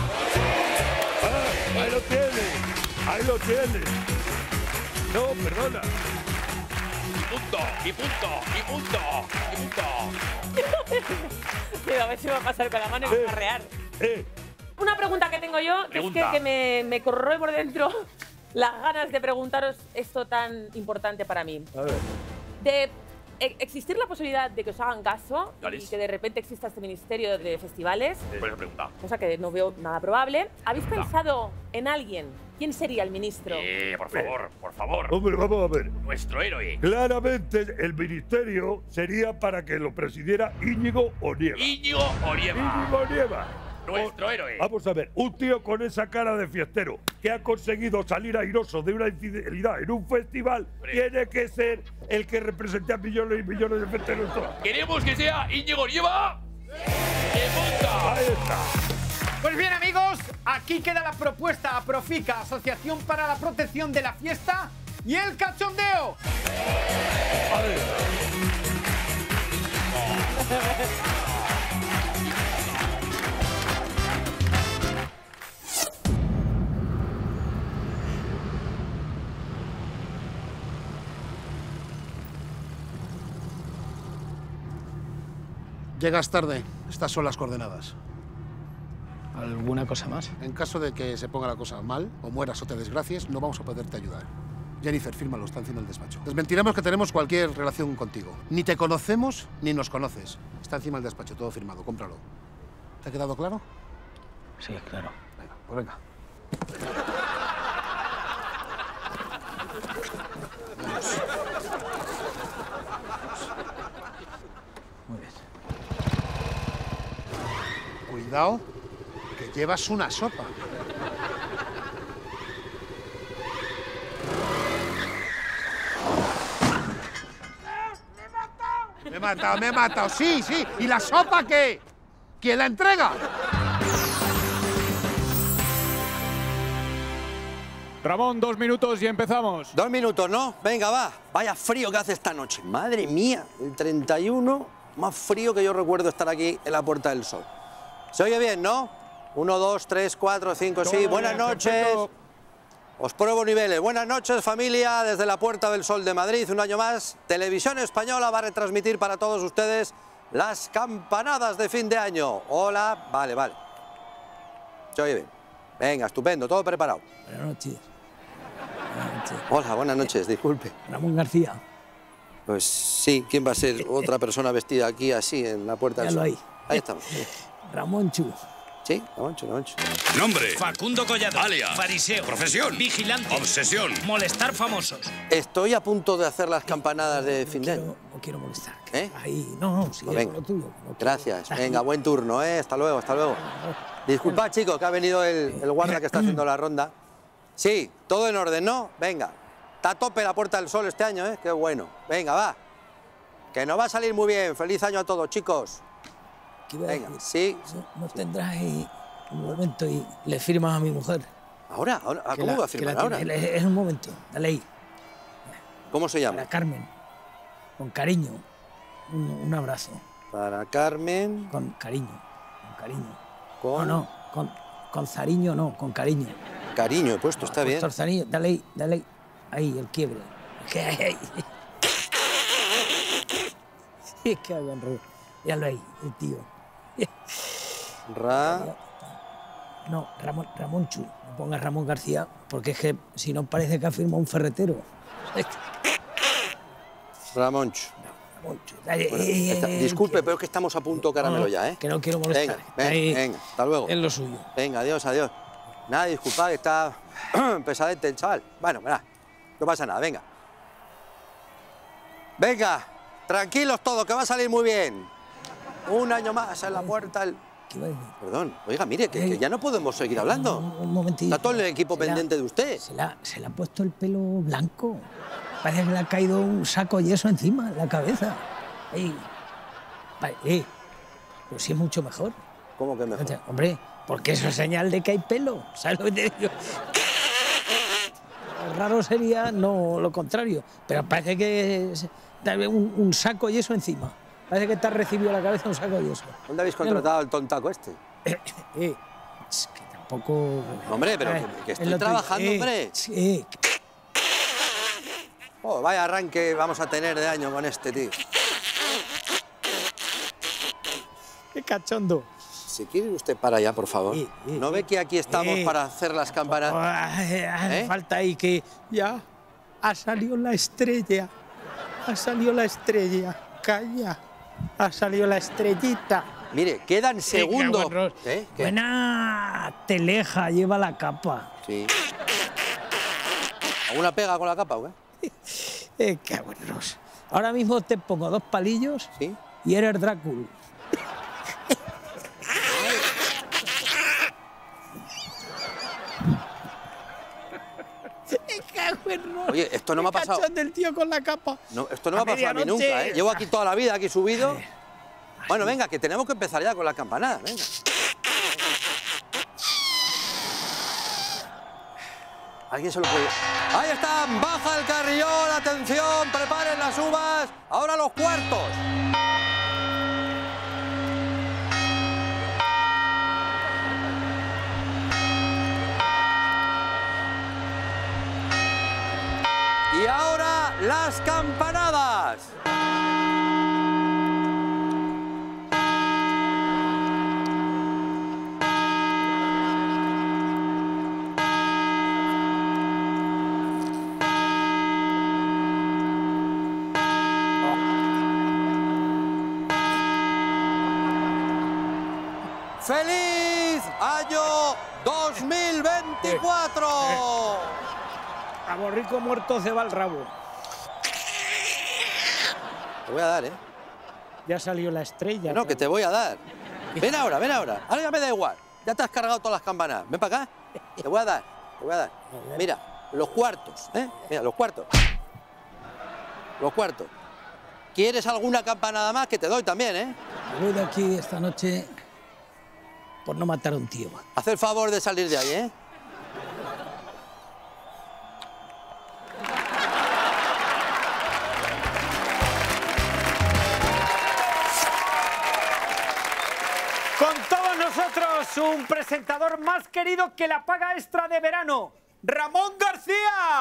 Ah, ahí lo tiene, ahí lo tiene. No, perdona. Y punto, y punto, y punto, y punto. Cuidado, a ver si me va a pasar con la mano y me va a arrear. Eh, Una pregunta que tengo yo, que es que, Pregunta. que me, me corroe por dentro. las ganas de preguntaros esto tan importante para mí. A ver. De e- existir la posibilidad de que os hagan caso Galis. y que de repente exista este ministerio de festivales, Buena pregunta. cosa que no veo nada probable. ¿Habéis pensado en alguien? ¿Quién sería el ministro? Eh, por favor, por favor. Hombre, vamos a ver. Nuestro héroe. Claramente el ministerio sería para que lo presidiera Íñigo Onieva. Íñigo Onieva. Íñigo Onieva. Nuestro héroe. Vamos a ver, un tío con esa cara de fiestero que ha conseguido salir airoso de una infidelidad en un festival tiene que ser el que represente a millones y millones de festeros. Queremos que sea Íñigo Onieva. ¡Que monta! Ahí está. Pues bien, amigos, aquí queda la propuesta a Profica, Asociación para la Protección de la Fiesta y el Cachondeo. Llegas tarde. Estas son las coordenadas. ¿Alguna cosa más? En caso de que se ponga la cosa mal, o mueras o te desgracies, no vamos a poderte ayudar. Jennifer, fírmalo, está encima del despacho. Desmentiremos que tenemos cualquier relación contigo. Ni te conocemos, ni nos conoces. Está encima del despacho, todo firmado, cómpralo. ¿Te ha quedado claro? Sí, claro. Venga, pues venga. Muy bien. Cuidado, que llevas una sopa. Me he matado, me he matado. Sí, sí. ¿Y la sopa qué? ¿Quién la entrega? Ramón, dos minutos y empezamos. Dos minutos, ¿no? Venga, va. Vaya frío que hace esta noche. Madre mía, el treinta y uno, más frío que yo recuerdo estar aquí en la Puerta del Sol. Se oye bien, ¿no? Uno, dos, tres, cuatro, cinco, sí. Buenas noches. Os pruebo niveles. Buenas noches, familia, desde la Puerta del Sol de Madrid. Un año más, Televisión Española va a retransmitir para todos ustedes las campanadas de fin de año. Hola, vale, vale. Se oye bien. Venga, estupendo, todo preparado. Buenas noches. Hola, buenas noches, disculpe. Ramón García. Pues sí, ¿quién va a ser otra persona vestida aquí así en la Puerta del Míralo Sol? ahí. Ahí estamos. Ramón Chu. Sí, Ramoncho, Ramoncho. Nombre. Facundo Collado. Alia. Fariseo. Profesión. Vigilante. Obsesión. Molestar famosos. Estoy a punto de hacer las campanadas de fin de año. No quiero molestar. ¿Eh? Ahí, no, no, sigue Pues venga. con lo tuyo. No Gracias. Venga, buen turno, ¿eh? Hasta luego, hasta luego. Disculpad, chicos, que ha venido el, el guarda que está haciendo la ronda. Sí, todo en orden, ¿no? Venga. Está a tope la Puerta del Sol este año, ¿eh? Qué bueno. Venga, va. Que nos va a salir muy bien. Feliz año a todos, chicos. Venga, sí. No tendrás ahí un momento y le firmas a mi mujer. ¿Ahora? ahora Que ¿Cómo la- va a que firmar la ahora? tiene- Es un momento, dale ahí. ¿Cómo se llama? Para Carmen. Con cariño. Un, un abrazo. Para Carmen. Con cariño. Con cariño. Con- No, no. Con, con zariño no, con cariño. Cariño he puesto, está bien. Puesto el zariño, dale ahí, dale ahí. Ahí, el quiebre. ¿Qué hay ahí? Es que hago en ro- Míralo ahí, el tío. Ra. No, Ramón, Ramón Chu. No pongas Ramón García, porque es que si no parece que ha firmado un ferretero. Ramoncho. Dale, Bueno, eh, está- eh, Disculpe, pero es que estamos a punto caramelo no, ya, ¿eh? que no quiero molestar. Venga, venga, Ahí, venga, hasta luego. es lo suyo. Venga, adiós, adiós. Nada, disculpad, que está pesadete el chaval. Bueno, verá, no pasa nada, venga. Venga, tranquilos todos, que va a salir muy bien. Un año más en la puerta. El... Perdón, oiga, mire, que, que ya no podemos seguir hablando. Un momentito. Está todo el equipo Se le ha- pendiente de usted. Se le, ha, se le ha puesto el pelo blanco. Parece que le ha caído un saco de yeso encima, en la cabeza. Ahí. Vale, eh, pero sí es mucho mejor. ¿Cómo que mejor? Hombre, porque eso es señal de que hay pelo. ¿Sabes lo que te digo? Raro sería no lo contrario, pero parece que es tal vez un, un saco de yeso encima. Parece que te has recibido la cabeza un saco de yeso. ¿Dónde habéis contratado al tontaco este? Eh, es que tampoco... Hombre, pero Eh, que, que es estoy lo tuyo. trabajando, Eh, hombre. Sí, Oh, vaya arranque vamos a tener de año con este tío. qué cachondo. Si quiere usted para allá, por favor. Eh, eh, ¿No ve que aquí estamos eh. para hacer las campanas? Ay, ay, ¿Eh? Falta ahí que ya ha salido la estrella. Ha salido la estrella. Calla. Ha salido la estrellita. Mire, quedan Eh, segundos. qué buen ¿Eh? ¿Qué? Buena teleja lleva la capa. Sí. ¿Alguna pega con la capa o qué? Eh, qué buenos. Ahora mismo te pongo dos palillos ¿Sí? y eres Drácula. Oye, esto no me ha pasado. Cachón del tío con la capa. No, esto no me A ha pasado a mí medianoche. nunca, ¿eh? Llevo aquí toda la vida, aquí subido. Bueno, venga, que tenemos que empezar ya con las campanadas, venga. ¿Alguien se lo puede...? ¡Ahí están! ¡Baja el carrillón! ¡Atención! ¡Preparen las uvas! ¡Ahora los cuartos! Y ahora las campanadas. ¡Feliz año dos mil veinticuatro! A borrico muerto se va el rabo. Te voy a dar, ¿eh? Ya salió la estrella. No, que te voy a dar. Ven ahora, ven ahora. Ahora ya me da igual. Ya te has cargado todas las campanas. Ven para acá. Te voy a dar, te voy a dar. Mira, los cuartos, ¿eh? Mira, los cuartos. Los cuartos. ¿Quieres alguna campanada más? Que te doy también, ¿eh? Me voy de aquí esta noche por no matar a un tío. Haz el favor de salir de ahí, ¿eh? Con todos nosotros, un presentador más querido que la paga extra de verano, Ramón García.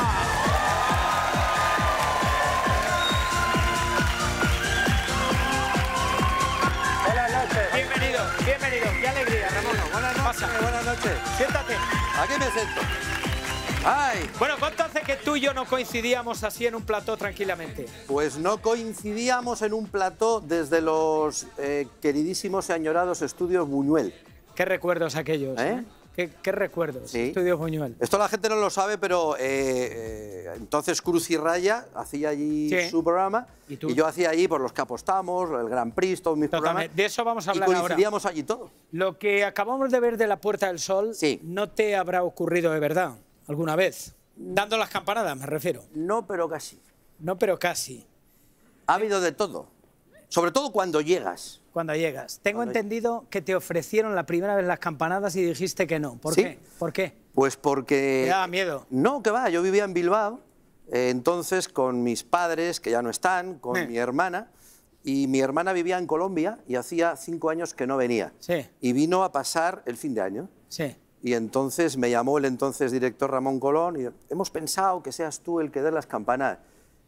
Buenas noches. Bienvenido, bienvenido. Qué alegría, Ramón. Buenas noches, Pasa. buenas noches. Siéntate. Aquí me siento. ¡Ay! Bueno, ¿cuánto hace que tú y yo no coincidíamos así en un plató tranquilamente? Pues no coincidíamos en un plató desde los eh, queridísimos y añorados estudios Buñuel. ¿Qué recuerdos aquellos? ¿Eh? ¿eh? ¿Qué, qué recuerdos? Sí. Estudios Buñuel. Esto la gente no lo sabe, pero eh, eh, entonces Cruz y Raya hacía allí Sí. su programa ¿Y tú? y yo hacía allí por los que apostamos, el Gran Prix, todos mis Totalmente. programas. De eso vamos a hablar y ahora. coincidíamos allí todos. Lo que acabamos de ver de la Puerta del Sol no te habrá ocurrido de verdad alguna vez. Dando las campanadas, me refiero. No, pero casi. No, pero casi. Ha habido de todo. Sobre todo cuando llegas. Cuando llegas. Tengo Cuando- entendido que te ofrecieron la primera vez las campanadas y dijiste que no. ¿Por ¿Sí? qué? ¿Por qué? Pues porque... ¿Te daba miedo? No, que va, yo vivía en Bilbao, eh, entonces con mis padres, que ya no están, con Eh. mi hermana, y mi hermana vivía en Colombia y hacía cinco años que no venía. Sí, Y vino a pasar el fin de año. sí. Y entonces me llamó el entonces director Ramón Colón y hemos pensado que seas tú el que dé las campanadas.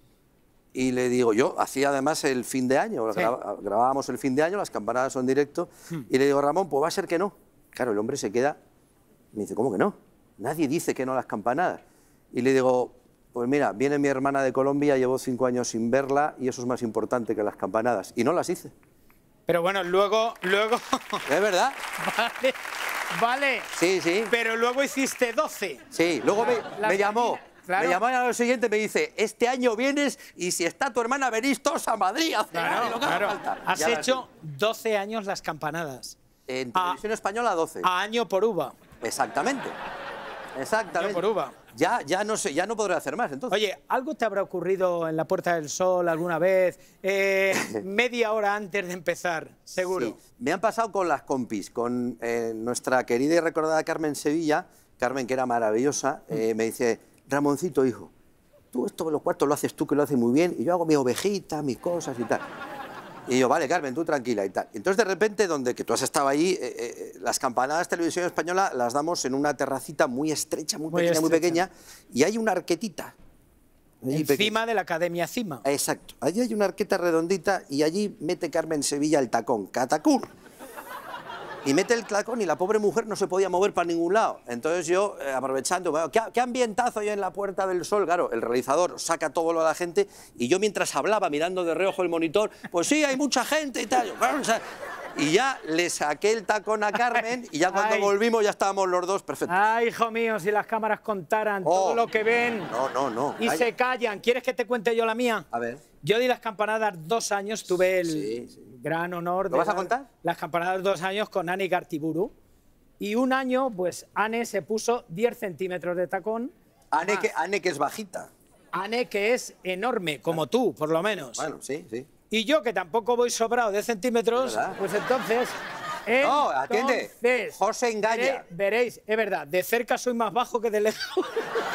Y le digo, yo hacía además el fin de año, Sí. graba- grabábamos el fin de año, las campanadas son directo, Hmm. y le digo, Ramón, pues va a ser que no. Claro, el hombre se queda, me dice, ¿cómo que no? Nadie dice que no a las campanadas. Y le digo, pues mira, viene mi hermana de Colombia, llevo cinco años sin verla y eso es más importante que las campanadas. Y no las hice. Pero bueno, luego... luego... ¿Es verdad? Vale, vale. Sí, sí. Pero luego hiciste doce. Sí, luego me, La- me llamó. Claro. Me llamó al año siguiente y me dice, este año vienes y si está tu hermana venís todos a Madrid a cenar Claro, y lo que haga claro. falta. Has Ya las- hecho doce años las campanadas. En televisión española doce. A año por uva. Exactamente. Exactamente. Año por uva. Ya, ya no sé, ya no podré hacer más entonces. Oye, ¿algo te habrá ocurrido en la Puerta del Sol alguna vez? Eh, media hora antes de empezar, seguro. Sí, me han pasado con las compis, con eh, nuestra querida y recordada Carmen Sevilla, Carmen que era maravillosa, eh, me dice, Ramoncito, hijo, tú esto de los cuartos lo haces tú, que lo haces muy bien, y yo hago mi ovejita, mis cosas y tal. Y yo, vale, Carmen, tú tranquila y tal. Entonces, de repente, donde que tú has estado ahí, eh, eh, las campanadas televisión española las damos en una terracita muy estrecha, muy, Muy pequeña, muy estrecha. pequeña, y hay una arquetita. Allí pequeña. Encima de la Academia Cima. Exacto. Allí hay una arqueta redondita y allí mete Carmen Sevilla el tacón, catacur. y mete el tacón y la pobre mujer no se podía mover para ningún lado. Entonces yo, eh, aprovechando, bueno, ¿qué, ¿qué ambientazo hay en la Puerta del Sol? Claro, el realizador saca todo lo de la gente y yo mientras hablaba, mirando de reojo el monitor, pues sí, hay mucha gente y tal. O sea, y ya le saqué el tacón a Carmen y ya cuando Ay. volvimos ya estábamos los dos perfectos. Ay, hijo mío, si las cámaras contaran Oh. todo lo que ven No, no, no. y Ay. se callan. ¿Quieres que te cuente yo la mía? A ver. Yo di las campanadas dos años, tuve el Sí, sí. gran honor ¿Lo de vas a dar contar? las campanadas dos años con Ane Gartiburu. Y un año, pues, Ane se puso diez centímetros de tacón. Ane más. que, Ane que es bajita. Ane, que es enorme, como tú, por lo menos. Bueno, sí, sí. Y yo, que tampoco voy sobrado de centímetros, ¿Verdad? pues entonces... No, atiende. Entonces, José engaña. vere- veréis, es verdad, de cerca soy más bajo que de lejos.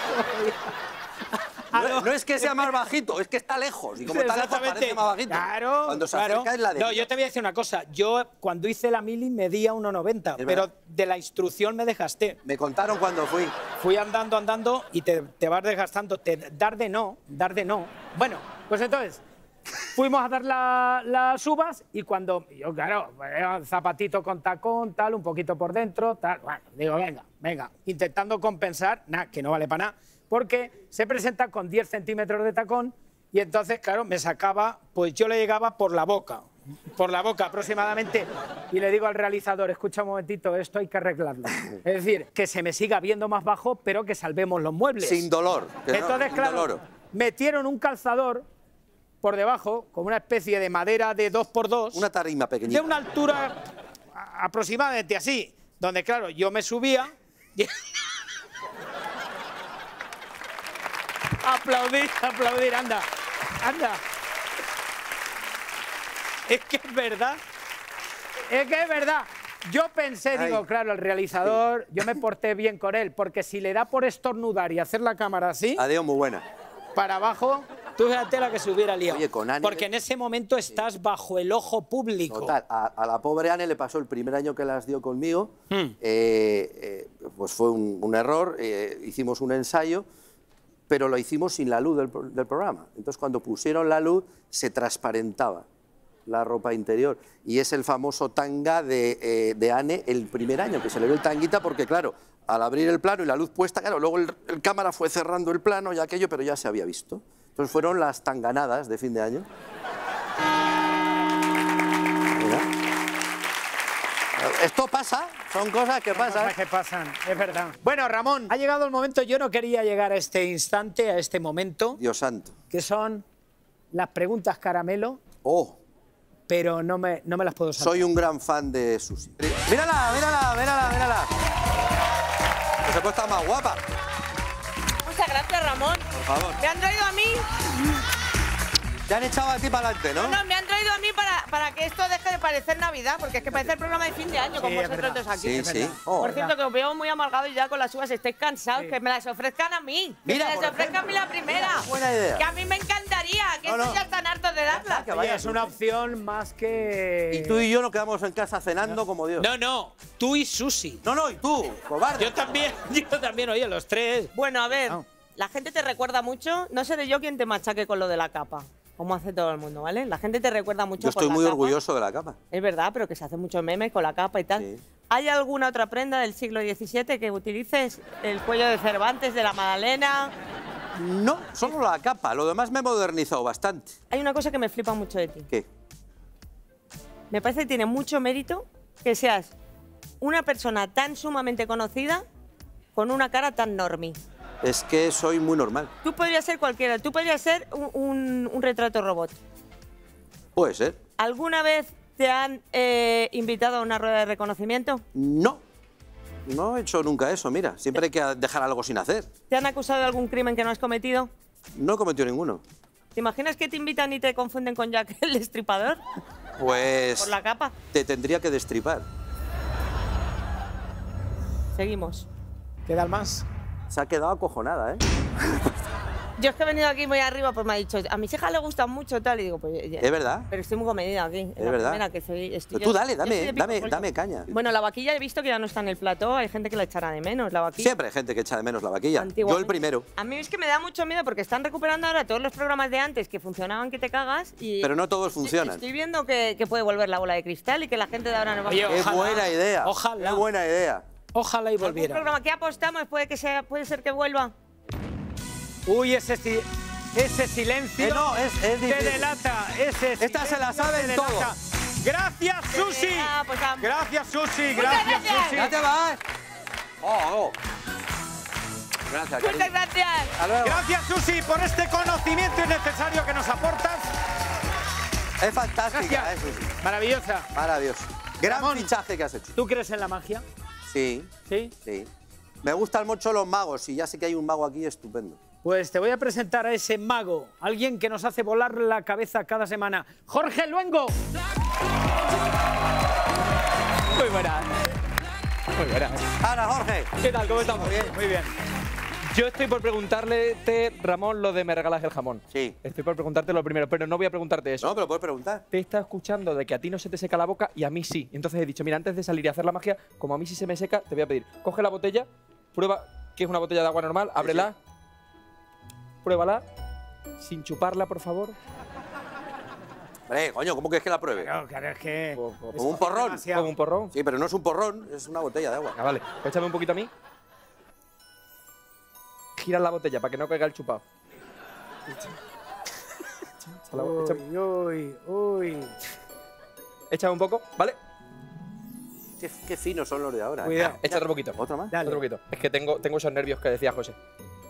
No, no es que sea más bajito, es que está lejos. Y como está lejos parece más bajito. Claro, Cuando se claro. acerca es la de... No, yo te voy a decir una cosa. Yo, cuando hice la mili, medía uno noventa, Es pero verdad. de la instrucción me desgasté. Me contaron cuando fui. Fui andando, andando y te, te vas desgastando. Te, dar de no, dar de no. Bueno, pues entonces, fuimos a dar la- las uvas y cuando yo, claro, eh, zapatito con tacón, tal, un poquito por dentro, tal. Bueno, digo, venga, venga. Intentando compensar, nada, que no vale para nada, porque se presenta con diez centímetros de tacón y entonces, claro, me sacaba, pues yo le llegaba por la boca. Por la boca aproximadamente. Y le digo al realizador, escucha un momentito, esto hay que arreglarlo. Es decir, que se me siga viendo más bajo, pero que salvemos los muebles. Sin dolor. que no, Entonces, claro, indoloro. metieron un calzador por debajo, con una especie de madera de dos por dos. Una tarima pequeñita. De una altura a- aproximadamente así, donde, claro, yo me subía... y- aplaudir, aplaudir, anda, anda. Es que es verdad, es que es verdad. Yo pensé, digo, claro, el realizador, yo me porté bien con él, porque si le da por estornudar y hacer la cámara así, Adiós, muy buena. para abajo, tú fíjate la que se hubiera liado. Oye, con Ane- Porque en ese momento estás bajo el ojo público. Total, a, a la pobre Ane le pasó el primer año que las dio conmigo, Hmm. eh, eh, pues fue un, un error, eh, hicimos un ensayo, pero lo hicimos sin la luz del, pro- del programa. Entonces cuando pusieron la luz se transparentaba la ropa interior y es el famoso tanga de, eh, de Ane el primer año, que se le ve el tanguita porque claro, al abrir el plano y la luz puesta, claro, luego el, el cámara fue cerrando el plano y aquello, pero ya se había visto. Entonces fueron las tanganadas de fin de año. Mira. Esto pasa, son cosas que pasan. Cosas que pasan, es verdad. Bueno, Ramón, ha llegado el momento, yo no quería llegar a este instante, a este momento, Dios santo. que son las preguntas caramelo, Oh, pero no me, no me las puedo saltar. soy un gran fan de Susi. Mírala, mírala, mírala, mírala. Que se puede estar más guapa, Muchas gracias, Ramón. por favor. Me han traído a mí. Te han echado a ti para adelante, ¿no? No, me han traído a mí para, para que esto deje de parecer Navidad, porque es que parece el programa de fin de año con Sí, es vosotros verdad. dos aquí. Sí, sí. Oh, Por cierto, que os veo muy amargados ya con las uvas, estáis cansados, Sí. que me las ofrezcan a mí. Que Mira, me por las ofrezcan a mí la ejemplo. primera. Mira, buena idea. Que a mí me encantaría, que No, estos no. ya están hartos de darla. Que Oye, vaya es una opción más que... Y tú y yo nos quedamos en casa cenando como Dios. No, no, tú y Susi. No, no, y tú, cobarde. Yo también, yo también, oye, los tres. Bueno, a ver, No. la gente te recuerda mucho. No seré yo quien te machaque con lo de la capa, como hace todo el mundo, ¿vale? La gente te recuerda mucho Yo por estoy la muy capa. orgulloso de la capa. Es verdad, pero que se hace muchos memes con la capa y tal. Sí. ¿Hay alguna otra prenda del siglo diecisiete que utilices? ¿El cuello de Cervantes, de la Magdalena? No, solo la capa. Lo demás me he modernizado bastante. Hay una cosa que me flipa mucho de ti. ¿Qué? Me parece que tiene mucho mérito que seas una persona tan sumamente conocida con una cara tan normie. Es que soy muy normal. Tú podrías ser cualquiera. Tú podrías ser un, un- un retrato robot. Puede ser. ¿Alguna vez te han eh, invitado a una rueda de reconocimiento? No. No he hecho nunca eso, mira. Siempre hay que dejar algo sin hacer. ¿Te han acusado de algún crimen que no has cometido? No he cometido ninguno. ¿Te imaginas que te invitan y te confunden con Jack el Destripador? Pues Por la capa. te tendría que destripar. Seguimos. ¿Queda el más? Se ha quedado acojonada, ¿eh? Yo es que he venido aquí muy arriba, pues me ha dicho, a mis hijas les gustan mucho tal, y digo, pues... ¿Es verdad? Pero estoy muy comedida aquí. Es verdad. Primera, que soy, estoy, Tú dale, yo soy dame, de pico dame, pollo. dame caña. Bueno, la vaquilla he visto que ya no está en el plató, hay gente que la echará de menos, la vaquilla. Siempre hay gente que echa de menos la vaquilla. Yo el primero. A mí es que me da mucho miedo porque están recuperando ahora todos los programas de antes que funcionaban que te cagas y... Pero no todos funcionan. Estoy viendo que, que puede volver la bola de cristal y que la gente de ahora no va Oye, a... Es buena idea. Ojalá. Es buena idea. Ojalá y ¿Algún volviera. programa que apostamos puede, que sea, puede ser que vuelva? Uy, ese, si- ese silencio Eh, no, es- es te difícil. delata. Ese Esta se la silencio saben te todos. delata. Gracias, Susi. Ah, pues, ah, Gracias, Susi. Muchas Gracias, gracias. Susi. Ya te vas. Oh, oh. Gracias, Muchas cariño. gracias. Hasta luego. Gracias, Susi, por este conocimiento innecesario que nos aportas. Es fantástica, Gracias. eh, Susi. Maravillosa. Maravilloso. Gran Ramón. fichaje que has hecho. ¿Tú crees en la magia? Sí, Sí. sí. Me gustan mucho los magos y ya sé que hay un mago aquí estupendo. Pues te voy a presentar a ese mago, alguien que nos hace volar la cabeza cada semana. ¡Jorge Luengo! Muy buena. Muy buena. ¡Hala, Jorge! ¿Qué tal? ¿Cómo estamos? Bien. Muy bien. Yo estoy por preguntarle, Ramón, lo de me regalas el jamón. Sí. Estoy por preguntarte lo primero, pero no voy a preguntarte eso. No, pero puedes preguntar. Te he estado escuchando de que a ti no se te seca la boca y a mí sí. Entonces he dicho, mira, antes de salir y hacer la magia, como a mí sí se me seca, te voy a pedir, coge la botella, prueba que es una botella de agua normal, ábrela, pruébala, sin chuparla, por favor. Hombre, coño, ¿cómo quieres que la pruebe? Claro, claro, es que... Como un porrón. demasiado. Como un porrón. Sí, pero no es un porrón, es una botella de agua. Ah, vale. Pues échame un poquito a mí. Gira la botella para que no caiga el chupado. Échala- échame- Uy, uy, uy. Échame un poco, ¿vale? Qué, qué finos son los de ahora. ¿eh? Cuidado. Échate otro poquito. ¿Otro más? Dale. Otro poquito. Es que tengo, tengo esos nervios que decía José.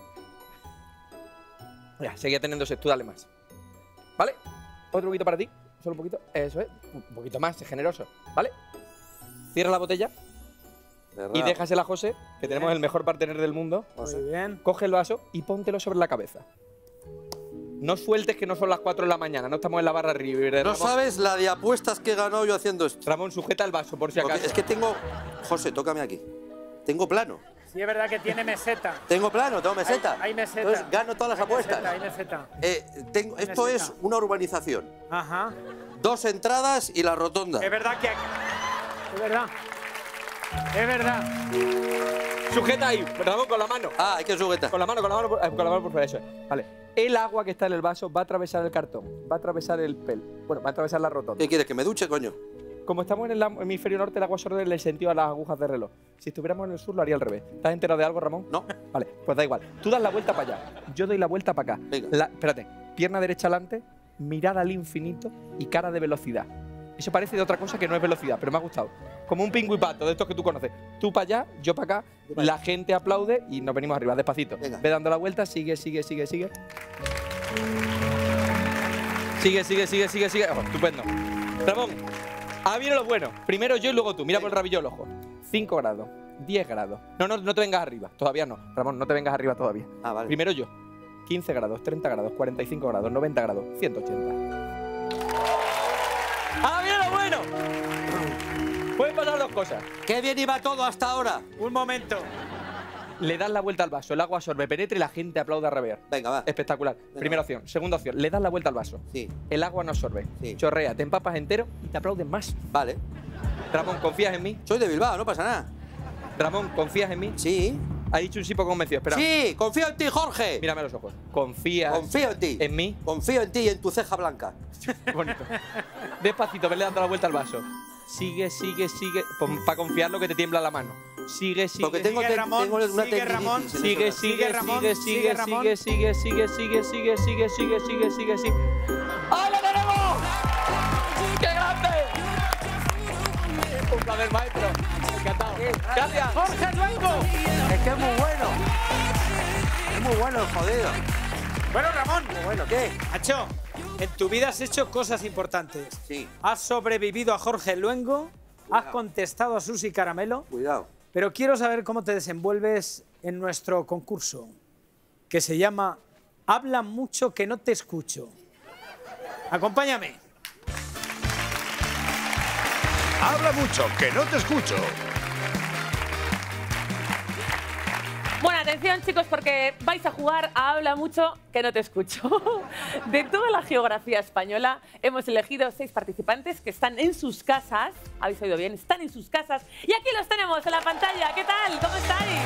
Mira, seguía teniendo sed, tú dale más. ¿Vale? Otro poquito para ti. Solo un poquito. Eso es. Un poquito más, es generoso. ¿Vale? Cierra la botella y déjasela a José, que tenemos el mejor partener del mundo. Muy bien. Coge el vaso y póntelo sobre la cabeza. No sueltes que no son las cuatro de la mañana, no estamos en la barra libre. No Ramón, sabes la de apuestas que he ganado yo haciendo esto. Ramón, sujeta el vaso por si Porque acaso. es que tengo... José, tócame aquí. Tengo plano. Sí, es verdad que tiene meseta. Tengo plano, tengo meseta. Hay, hay meseta. Entonces gano todas las Hay apuestas. meseta, hay meseta. Eh, tengo, Hay esto meseta. es una urbanización. Ajá. Dos entradas y la rotonda. Es verdad que... Es verdad. Es verdad. Sujeta ahí, Ramón, con la mano. Ah, hay que sujetar. Con la mano, con la mano, por- eh, con la mano por fuera, eso es. Vale. El agua que está en el vaso va a atravesar el cartón, va a atravesar el pel. Bueno, va a atravesar la rotonda. ¿Qué quieres, que me duche, coño? Como estamos en el am- hemisferio norte, el agua absorbe el sentido a las agujas de reloj. Si estuviéramos en el sur, lo haría al revés. ¿Estás enterado de algo, Ramón? No. Vale, pues da igual. Tú das la vuelta para allá. Yo doy la vuelta para acá. Venga. La- espérate. Pierna derecha adelante, mirada al infinito y cara de velocidad. Eso parece de otra cosa que no es velocidad, pero me ha gustado. Como un pingüipato de estos que tú conoces. Tú para allá, yo para acá, la gente aplaude y nos venimos arriba, despacito. Venga. Ve dando la vuelta, sigue, sigue, sigue, sigue. Sigue, sigue, sigue, sigue, sigue. Oh, estupendo. Ramón, ahora viene lo bueno. Primero yo y luego tú. Mira por el rabillo del ojo. cinco grados, diez grados. No, no, no te vengas arriba. Todavía no. Ramón, no te vengas arriba todavía. Ah, vale. Primero yo. quince grados, treinta grados, cuarenta y cinco grados, noventa grados, ciento ochenta. ¡Ahora viene lo bueno! Pueden pasar dos cosas. ¡Qué bien iba todo hasta ahora! Un momento. Le das la vuelta al vaso, el agua absorbe, penetra y la gente aplaude a rever. Venga, va. Espectacular. Primera opción. Segunda opción, le das la vuelta al vaso. Sí. El agua no absorbe. Sí. Chorrea, te empapas entero y te aplauden más. Vale. Ramón, ¿confías en mí? Soy de Bilbao, no pasa nada. Ramón, ¿confías en mí? Sí. Ha dicho un sí poco convencido. Espera. Sí, confío en ti, Jorge. Mírame a los ojos. ¿Confías Confío en ti. en mí? Confío en ti y en tu ceja blanca. Qué bonito. Despacito, vele dando la vuelta al vaso. Sigue, sigue, sigue. Para confiar lo que te tiembla la mano. Sigue, sigue. Porque tengo, Sigue, ten- Ramón, tengo una sigue, tendinitis Ramón, en Sigue, esto. sigue, Ramón, sigue, sigue, sigue, Ramón. sigue, sigue, sigue, sigue, sigue, sigue, sigue, sigue, sigue, sigue, sigue. ¡Ahí lo tenemos! ¡Qué grande! Un placer, maestro. Encantado. Gracias. ¡Jorge Luengo! Es que es muy bueno. Es muy bueno el jodido. Bueno, Ramón. Bueno, ¿qué? Nacho, en tu vida has hecho cosas importantes. Sí. Has sobrevivido a Jorge Luengo, has contestado a Susi Caramelo, Cuidado. pero quiero saber cómo te desenvuelves en nuestro concurso, que se llama Habla mucho que no te escucho. Acompáñame. Habla mucho, que no te escucho. Buenas atención, chicos, porque vais a jugar a Habla Mucho, que no te escucho. De toda la geografía española, hemos elegido seis participantes que están en sus casas. ¿Habéis oído bien? Están en sus casas. Y aquí los tenemos en la pantalla. ¿Qué tal? ¿Cómo estáis?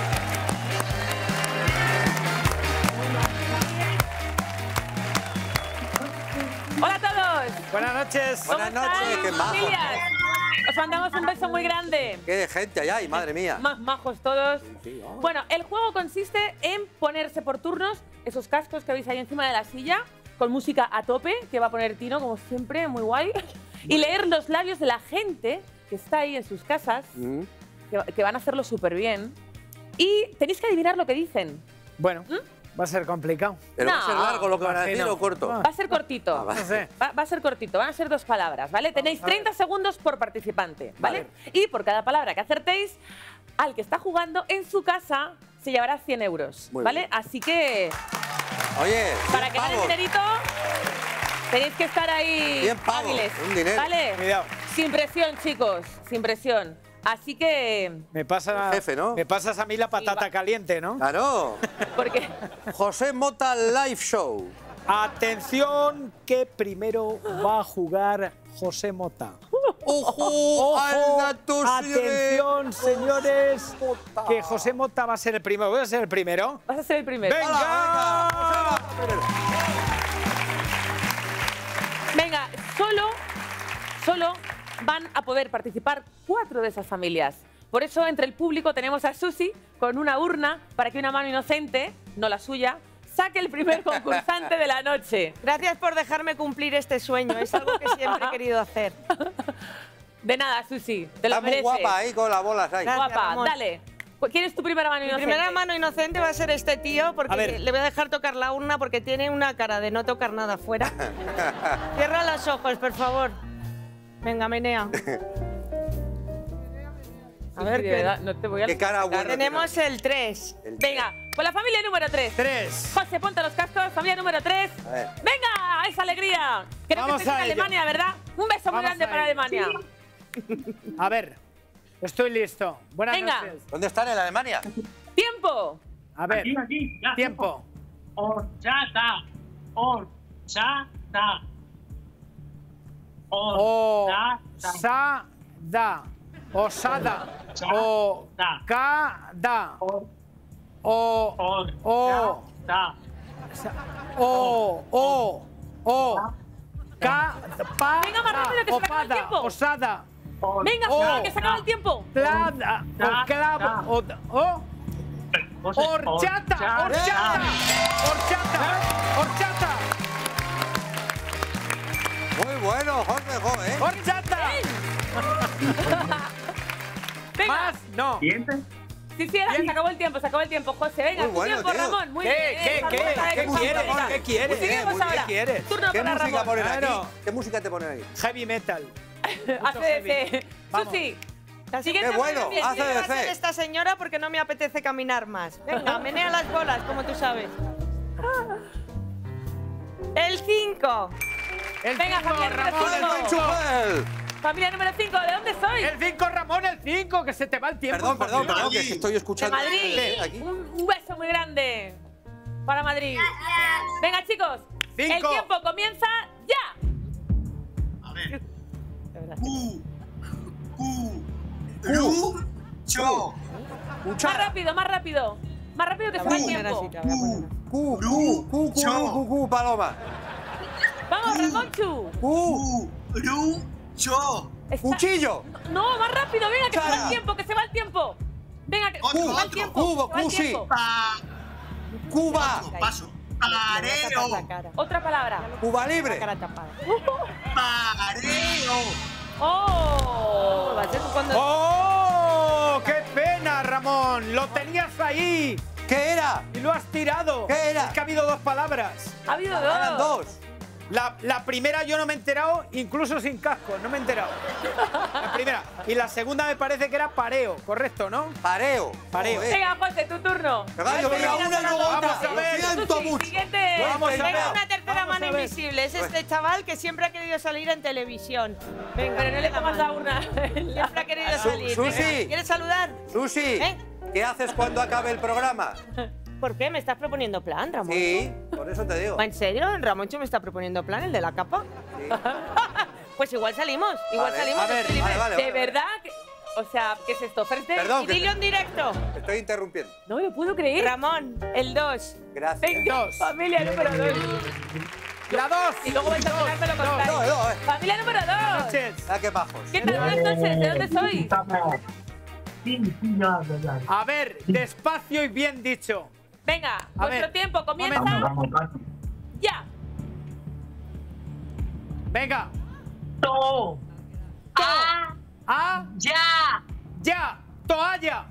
Hola a todos. Buenas noches. ¿Cómo Buenas noches, estáis, qué majos. familias? Os mandamos un beso muy grande. Qué gente allá hay, madre mía. Más majos todos. Bueno, el juego consiste en ponerse por turnos esos cascos que veis ahí encima de la silla, con música a tope, que va a poner Tino, como siempre, muy guay, y leer los labios de la gente que está ahí en sus casas, Mm. ¿Mm? que, que van a hacerlo súper bien. Y tenéis que adivinar lo que dicen. Bueno, va a ser complicado. ¿Pero va a No. ser largo lo que van a decir Imagino. o corto? Va a ser cortito. Ah, vale. No sé. Va, va a ser cortito, van a ser dos palabras, ¿vale? Tenéis a ver. treinta segundos por participante, ¿vale? Y por cada palabra que acertéis, al que está jugando en su casa se llevará cien euros, Muy ¿vale? bien. Así que Oye, para cien que gane pavos. dinerito tenéis que estar ahí cien pavos, hábiles, un dinero. ¿vale? Cuidado. Sin presión, chicos, sin presión. Así que... Me pasa, El jefe, ¿no? Me pasas a mí la patata Sí, va. caliente, ¿no? Claro. Porque José Mota Live Show. Atención, que primero va a jugar José Mota. ¡Ojo! ¡Anda tú, Atención, señores, que José Mota va a ser el primero. ¿Voy a ser el primero? vas a ser el primero. ¡Venga! Venga, solo, solo van a poder participar cuatro de esas familias. Por eso, entre el público tenemos a Susi con una urna para que una mano inocente, no la suya, saque el primer concursante de la noche. Gracias por dejarme cumplir este sueño. Es algo que siempre he querido hacer. De nada, Susi, te lo Está muy mereces. guapa ahí con las bolas ahí. Gracias, Guapa, Ramón. dale. ¿Quién es tu primera mano Mi inocente? primera mano inocente va a ser este tío A porque ver. le voy a dejar tocar la urna porque tiene una cara de no tocar nada afuera. Cierra los ojos, por favor. Venga, menea. A ver, de ¿qué- verdad, no te voy a Qué cara buena. tenemos el tres. El- Venga, pues la familia número tres. Tres. José, ponte los cascos. Familia número tres. A ver. ¡Venga! ¡Esa alegría! Creo Vamos que estáis a en ello. Alemania, ¿verdad? Un beso muy Vamos grande a para ello. Alemania. A ver, estoy listo. Buenas Venga. noches. ¿Dónde están en Alemania? ¡Tiempo! A ver, Aquí, aquí, ya. tiempo. Horchata. Horchata. O Horchata. sa da. Osada. O ca da. O o Horchata. sa- o o o ca pa Venga, más rápido, que se me acaba el opada, tiempo. osada. Venga, Oh. Susi, que se acaba el tiempo. Plada, o clavo, o o horchata, horchata, horchata, horchata, Muy bueno, Jorge, joven. ¿eh? horchata. Venga. Más, no. Siguiente. Sí, sí, era, se acabó el tiempo, se acabó el tiempo, José. Venga, Muy tu bueno, tiempo, tío. Ramón. Muy ¿Qué, bien. qué, Esa qué? rueda de ¿Qué cosas, quieres? venga. ¿Qué quieres? Seguimos Muy bien, ahora. ¿Qué quieres? Turno ¿Qué para música Ramón. ponen Claro. aquí? ¿Qué música te ponen ahí? Heavy metal. A C D C. Vamos. Susi. La Siguiente Qué bueno, familia. hace de va a ser C. esta señora porque no me apetece caminar más. Venga, menea las bolas, como tú sabes. El cinco. El Venga, cinco, familia número Ramón, el cinco. cinco. ¡Chupel! Familia número cinco, ¿de dónde sois? El cinco, Ramón, el cinco, que se te va el tiempo. Perdón, perdón, familia. perdón, que es que estoy De escuchando. Madrid. Aquí. Un, un beso muy grande para Madrid. Venga, chicos. El Cinco. tiempo comienza ya. A ver. De verdad. Cu. Cu. Ru. Cho. Más rápido, más rápido. Más rápido que se va el Voy a poner tiempo. así, te voy a poner así. Cu, cu, cu, cu, cu, cu, cu, paloma. Vamos, Ramonchu. Cu, Ru. Cho. Está- cuchillo. No, más rápido, venga, que se va Cara. el tiempo, que se va el tiempo. Venga, que Otro, se va el otro. tiempo. Cubo, se va el cusi. tiempo. Pa. Cuba. Paso. Le voy a tapar la Pareo. cara. Otra palabra. Cuba La libre. cara tapada. Pareo. ¡Oh! Va a ser cuando... ¡Oh! ¡Qué pena, Ramón! Lo tenías ahí ¿Qué era? y lo has tirado. ¿Qué era? Es que ha habido dos palabras. Ha habido dos. Eran dos. La, la primera yo no me he enterado, incluso sin casco, no me he enterado. La primera. Y la segunda me parece que era pareo, correcto, ¿no? Pareo. Pareo. Joder. Venga, José, tu turno. ¿Verdad? Yo veía una y luego otra. Vamos a ver. Lo siento Susi, mucho. siguiente. Vamos a Tengo ver. una tercera Vamos mano a ver. invisible. Es este chaval que siempre ha querido salir en televisión. Venga, Pero no le dale tomas la mano. urna. Siempre ha querido Su- salir. Susi. Venga, ¿quieres saludar? Susi. ¿Eh? ¿Qué haces cuando acabe el programa? ¿Por qué? ¿Me estás proponiendo plan, Ramón? Sí, por eso te digo. ¿En serio? ¿Ramoncho me está proponiendo plan, el de la capa? Sí. Pues igual salimos, igual Vale, salimos. a ver, estoy vale, libre. vale, ¿De vale. verdad? que- O sea, ¿qué es esto? First Date? Perdón, Y que dilo te- en directo. te estoy interrumpiendo. No me lo puedo creer. Ramón, el dos. Gracias. Venga, familia número dos. La dos. Y luego vais a pegarme lo contáis. No, no, eh. Familia número dos. Noches. Ah, qué bajos. ¿Qué tal? Buenas noches. ¿De dónde sois? A ver, despacio y bien dicho. Venga, vuestro ver, tiempo comienza ya. Venga. To. A. A. Ya. Ya. Toalla.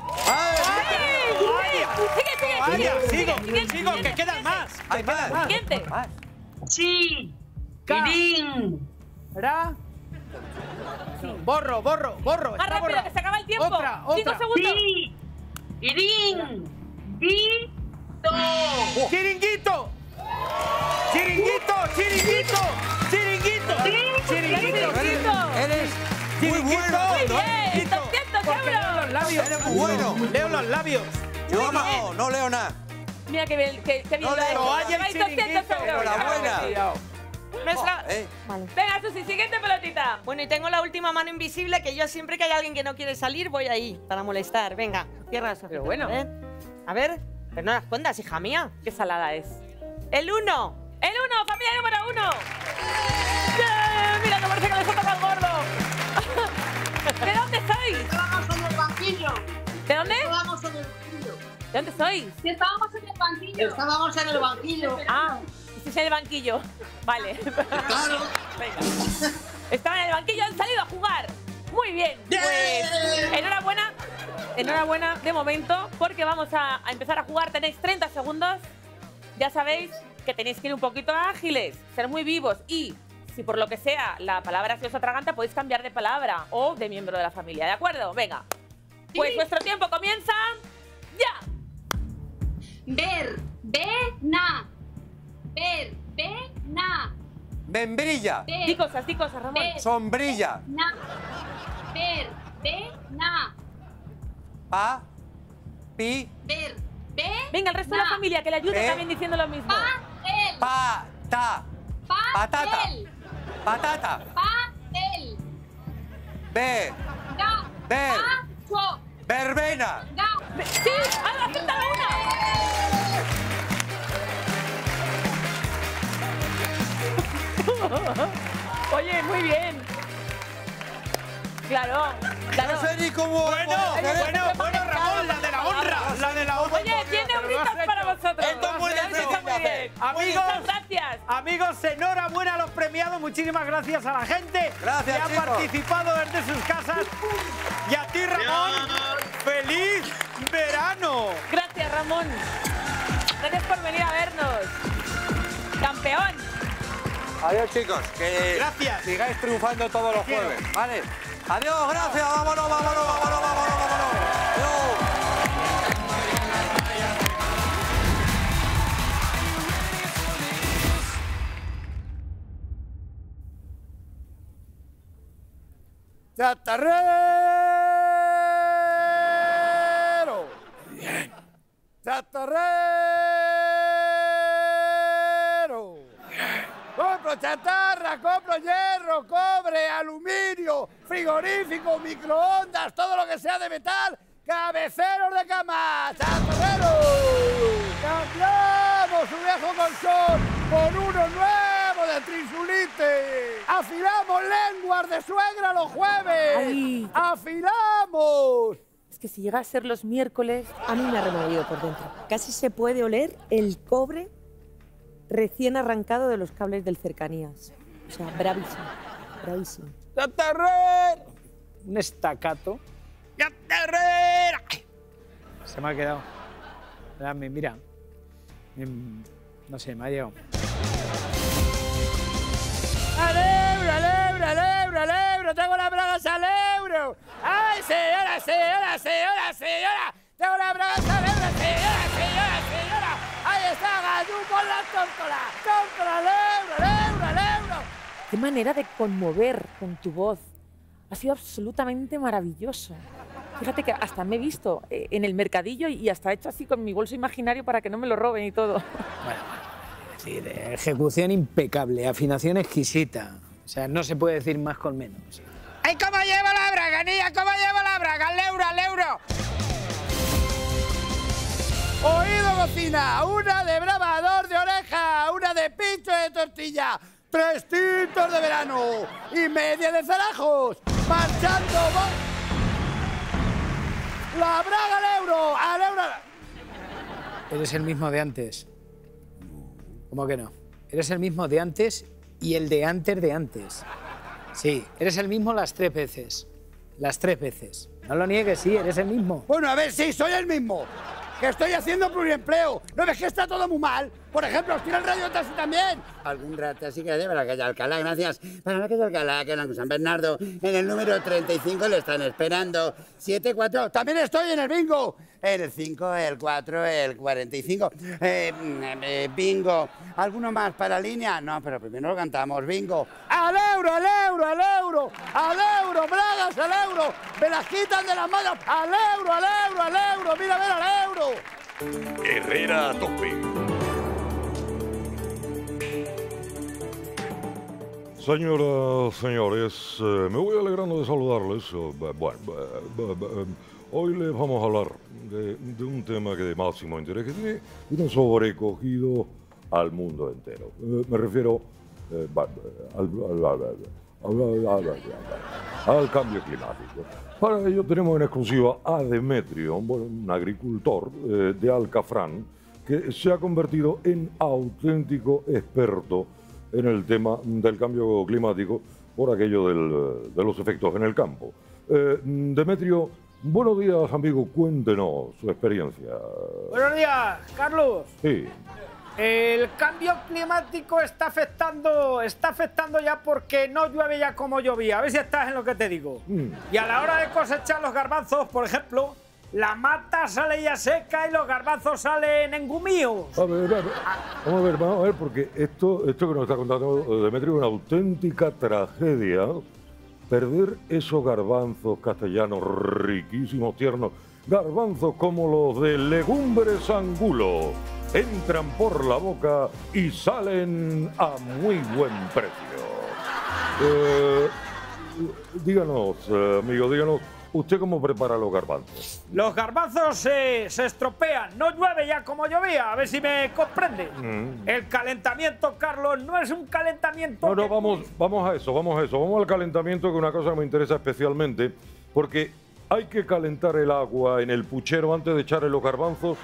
¡Ay! Toalla. Sigue, sigue, Toalla. sigue. Sigo, Siguiente, sigo, que siguiente, quedan siguiente. más. Hay más. Siguiente. Más. Chi. Ca. Irín. Ra. Borro, borro, borro. Más está rápido, borrado. que se acaba el tiempo. Otra, Cinco otra. segundos. Pi. Irín. Di. To. Chiringuito. Chiringuito, chiringuito, chiringuito. Chiringuito. Chiringuito. Eres muy bueno. Muy bien. Chiringuito. doscientos Porque leo los euros. labios. Eres muy bueno. Leo los labios. Yo no, no leo nada. Mira qué bien, qué, qué bien No lo ha leo. hecho. Toalla y Lleváis doscientos chiringuito. euros. Enhorabuena. Nuestra... Oh, eh. Vale. Venga, Susi, siguiente pelotita. Bueno, y tengo la última mano invisible que yo siempre que hay alguien que no quiere salir voy ahí para molestar. Venga, cierra los ojos. Pero bueno. A ver, a ver, pero no las escondas, hija mía. Qué salada es. El uno. El uno, familia número uno. ¡Bien! Mira que parece que le toca al gordo. ¿De dónde sois? Estábamos en el banquillo. ¿De dónde? Estábamos en el banquillo. ¿De dónde sois? Sí, estábamos en el banquillo. Estábamos en el banquillo. Ah, estáis en el banquillo. Vale. Claro. Venga. Estaban en el banquillo, han salido a jugar. Muy bien. Pues enhorabuena. Enhorabuena de momento, porque vamos a, a empezar a jugar. Tenéis treinta segundos. Ya sabéis que tenéis que ir un poquito ágiles, ser muy vivos y, si por lo que sea la palabra se os atraganta, podéis cambiar de palabra o de miembro de la familia, ¿de acuerdo? Venga. Pues vuestro tiempo comienza ya. Ver. Vena. Ver. Vena. Membrilla. Di cosas, di cosas, Ramón. Ver. Sombrilla. Na. Ver. Vena. Pa. Pi. Ver. Ve. Venga, el resto de la na. familia, que le ayude Ve. también diciendo lo mismo. Papel. Pa. Ta. Patata. Papel. Patata. Papel. Be. Da. Ver. Pacho. Verbena. Da. ¡Sí! ¡Ha acertado una! Oye, muy bien. Claro, claro. No sé ni cómo. Bueno, cómo- bueno, bueno, Ramón, la de la honra, la de la honra. Oye, tiene euritas para vosotros. Esto es muy Lo habéis hecho difícil de muy bien. hacer. Amigos, Muchas gracias. Amigos, enhorabuena a los premiados. Muchísimas gracias a la gente Gracias, que ha chicos. participado desde sus casas. Y a ti, Ramón, feliz verano. Gracias, Ramón. Gracias por venir a vernos. Campeón. Adiós, chicos. Que Gracias. sigáis triunfando todos los Quiero. jueves. Vale. Adiós, gracias. Vámonos, vámonos, vámonos, vámonos, vámonos. Adiós. ¡Chatarrero! Bien. ¡Chatarrero! Compro chatarra, compro hierro, cobre, aluminio, frigorífico, microondas, todo lo que sea de metal, cabeceros de cama, chatarrero. Cambiamos un viejo colchón por uno nuevo de Trisulite. Afilamos lenguas de suegra los jueves. Ay. Afilamos. Es que si llega a ser los miércoles... A mí me ha removido por dentro. Casi se puede oler el cobre recién arrancado de los cables del cercanías. O sea, bravísimo, bravísimo. ¡Chatarrero! Un estacato. ¡Chatarrero! Se me ha quedado. Dame, mira. Mm, No sé, me ha llegado. ¡Al euro, al euro, al euro, al euro! ¡Tengo las bragas al euro! ¡Ay, señora, señora, señora, señora! ¡Tengo las bragas al euro, señora, señora, señora! ¡Ahí está, Gallú con la tómpola! ¡Tómpola al euro, al euro, al euro! Qué manera de conmover con tu voz. Ha sido absolutamente maravilloso. Fíjate que hasta me he visto eh, en el mercadillo y hasta he hecho así con mi bolso imaginario para que no me lo roben y todo. Es decir, ejecución impecable, afinación exquisita. O sea, no se puede decir más con menos. ¡Ay, cómo llevo la braga, niña! ¿Cómo llevo la braga? ¡Al euro, al euro! Oído cocina, una de bravador de oreja, una de pincho de tortilla, tres tintos de verano y media de zarajos, marchando la braga al euro, al euro. Eres el mismo de antes. ¿Cómo que no? Eres el mismo de antes y el de antes de antes. Sí, eres el mismo las tres veces. Las tres veces. No lo niegues, sí, eres el mismo. Bueno, a ver, sí, soy el mismo. Que estoy haciendo pluriempleo. ¿No ves que está todo muy mal? Por ejemplo, os tira el radio taxi también. Algún rato sí que de para la calle Alcalá, gracias. Para la calle Alcalá, que en San Bernardo, en el número treinta y cinco le están esperando. siete cuatro. También estoy en el bingo. El cinco, el cuatro, el cuarenta y cinco. Eh, eh, bingo. ¿Alguno más para línea? No, pero primero lo cantamos. Bingo. ¡Al euro, al euro, al euro! ¡Al euro, bragas, al euro! ¡Me las quitan de las manos! ¡Al euro, al euro, al euro! ¡Mira, mira, al euro! Herrera a tope. Señoras, señores, eh, me voy alegrando de saludarles. Eh, bueno, eh, eh, hoy les vamos a hablar de, de un tema que de máximo interés, que tiene, tiene sobrecogido al mundo entero. Eh, me refiero eh, al, al, al, al, al, al cambio climático. Para ello tenemos en exclusiva a Demetrio, bueno, un agricultor eh, de Alcafrán, que se ha convertido en auténtico experto en el tema del cambio climático por aquello del, de los efectos en el campo. Eh, Demetrio, buenos días, amigo, cuéntenos su experiencia. Buenos días, Carlos. Sí. El cambio climático está afectando, está afectando ya porque no llueve ya como llovía. A ver si estás en lo que te digo. Mm. Y a la hora de cosechar los garbanzos, por ejemplo, la mata sale ya seca y los garbanzos salen engumíos. A ver, a ver, vamos a ver, vamos a ver, porque esto, esto que nos está contando Demetrio es una auténtica tragedia. Perder esos garbanzos castellanos riquísimos, tiernos, garbanzos como los de Legumbres Angulo. Entran por la boca y salen a muy buen precio. Eh, díganos, eh, amigo, díganos, ¿usted cómo prepara los garbanzos? Los garbanzos se, se estropean, no llueve ya como llovía, a ver si me comprende. Mm. El calentamiento, Carlos, no es un calentamiento... No, no, que- vamos, vamos a eso, vamos a eso. Vamos al calentamiento, que es una cosa que me interesa especialmente, porque hay que calentar el agua en el puchero antes de echarle los garbanzos,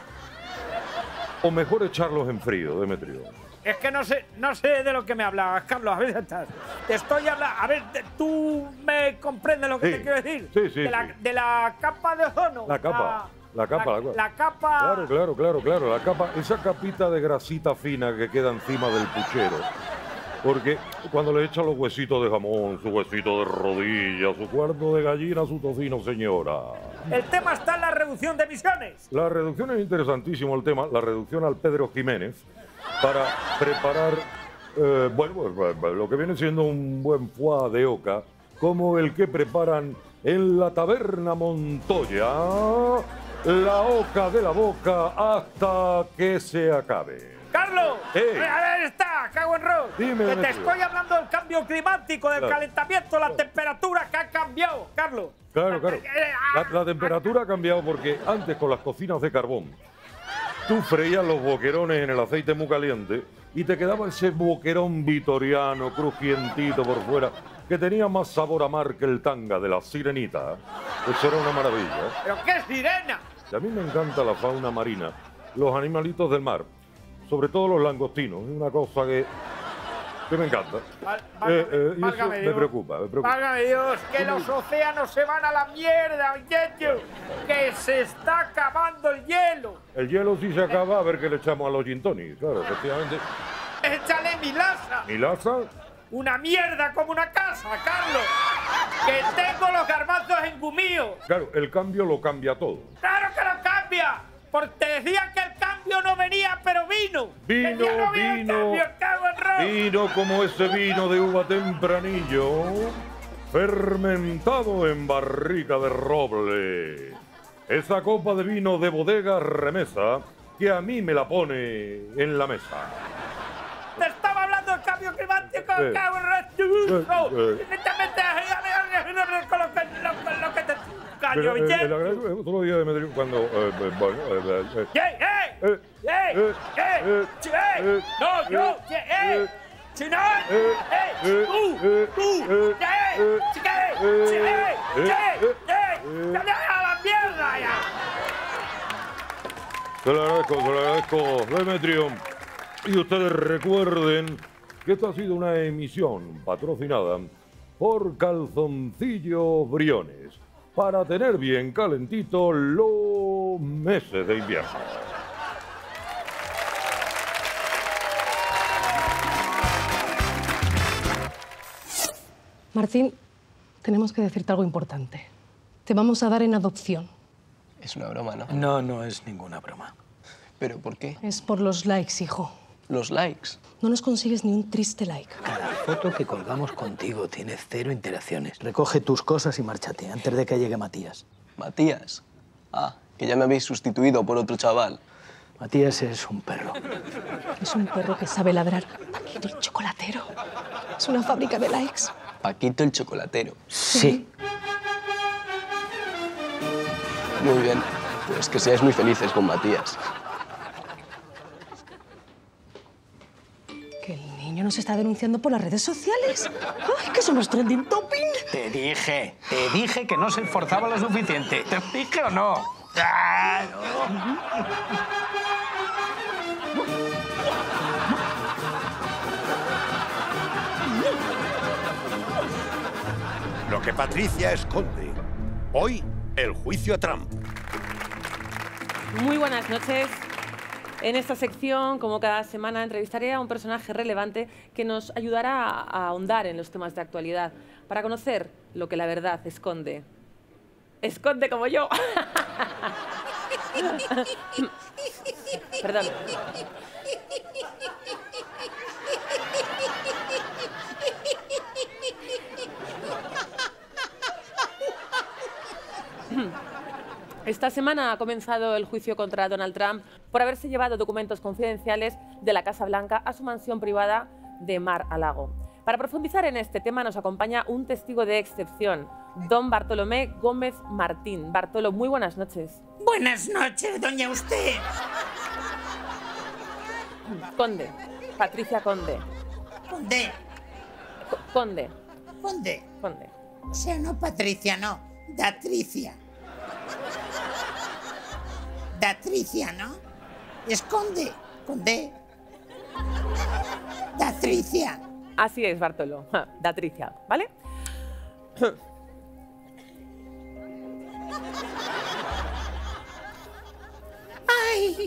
o mejor echarlos en frío, Demetrio. Es que no sé, no sé de lo que me hablabas, Carlos, a ver si estás. Te estoy hablando, a ver, te- ¿tú me comprendes lo que Sí. te quiero decir? Sí, sí, De la, sí. de la capa de ozono. La capa, la capa, La, la capa. la capa... Claro, claro, claro, claro. La capa, esa capita de grasita fina que queda encima del puchero. Porque cuando le echan los huesitos de jamón, su huesito de rodilla, su cuarto de gallina, su tocino, señora. El tema está en la reducción de emisiones. La reducción es interesantísimo el tema, la reducción al Pedro Jiménez, para preparar, eh, bueno, pues, pues, lo que viene siendo un buen foie de oca, como el que preparan en la taberna Montoya, la oca de la boca hasta que se acabe. ¡Carlos! Hey. Eh, A ver, está, cago en rock. Dime, que te Demetrio. estoy hablando del cambio climático, del Claro. calentamiento, la temperatura que ha cambiado, Carlos. Claro, claro. La, la temperatura ha cambiado porque antes, con las cocinas de carbón, tú freías los boquerones en el aceite muy caliente y te quedaba ese boquerón vitoriano, crujientito por fuera, que tenía más sabor a mar que el tanga de la sirenita. Eso era una maravilla. ¡Pero qué sirena! Y a mí me encanta la fauna marina, los animalitos del mar, sobre todo los langostinos. Es una cosa que, que me encanta. Val- Eh, eh, y eso válgame me Dios. preocupa, me preocupa. Válgame Dios, que los océanos se van a la mierda, Yeyo, que se está acabando el hielo. El hielo sí se acaba, a ver qué le echamos a los gin tonics, claro, efectivamente. Échale milaza. ¿Milaza? Una mierda como una casa, Carlos. Que tengo los garbanzos engumíos. Claro, el cambio lo cambia todo. ¡Claro que lo cambia! Porque te decía que el cambio no venía, pero vino. Vino, Que ya no viene el vino, cambio, cago en rock. vino como ese vino de uva tempranillo. fermentado en barrica de roble. Esa copa de vino de bodega remesa que a mí me la pone en la mesa. Te estaba hablando del cambio climático, Eh, cabrón. eh, eh. Con lo que, lo, lo que te... Caño, Pero, eh, ¿viste? el agradezco- otro día de Medellín cuando... eh, eh, bueno, eh, eh, ¡Ey, ey! eh, ¡Ey! eh, ¡Ey! eh, ¡Ey! eh, ¡No, yo! eh, ¡Ey! eh, ¡Chino! eh, ¡Ey! eh, ¡Tú! eh, ¡Tú! eh, ¡Ey! eh, ¡Chica! eh, ¡Ey! eh, ¡Ey! eh, ¡Ey! ¡Dale a la mierda ya! Se lo agradezco, se lo agradezco, Demetrio. Y ustedes recuerden que esta ha sido una emisión patrocinada por Calzoncillo Briones para tener bien calentito los meses de invierno. Martín, tenemos que decirte algo importante. Te vamos a dar en adopción. Es una broma, ¿no? No, no es ninguna broma. ¿Pero por qué? Es por los likes, hijo. Los likes. No nos consigues ni un triste like. Cada foto que colgamos contigo tiene cero interacciones. Recoge tus cosas y márchate antes de que llegue Matías. ¿Matías? Ah, que ya me habéis sustituido por otro chaval. Matías es un perro. Es un perro que sabe ladrar. Paquito el chocolatero. Es una fábrica de likes. Paquito el chocolatero. Sí. Muy bien. Pues que seáis muy felices con Matías. Que el niño nos está denunciando por las redes sociales. ¡Ay, que somos trending topping! Te dije, te dije que no se esforzaba lo suficiente. ¿Te dije o no? ¡Claro! Lo que Patricia esconde. Hoy, el juicio a Trump. Muy buenas noches. En esta sección, como cada semana, entrevistaré a un personaje relevante que nos ayudará a ahondar en los temas de actualidad, para conocer lo que la verdad esconde. Esconde como yo. Perdón. Esta semana ha comenzado el juicio contra Donald Trump por haberse llevado documentos confidenciales de la Casa Blanca a su mansión privada de Mar-a-Lago. Para profundizar en este tema nos acompaña un testigo de excepción, don Bartolomé Gómez Martín. Bartolo, muy buenas noches. Buenas noches, doña usted. Conde, Patricia Conde. Conde. Co- Conde. Conde. Conde. O sea, no Patricia, no. Datricia. Datricia, ¿no? Es Conde. Conde. Datricia. Así es, Bartolo. Ja, Datricia, ¿vale? ¡Ay!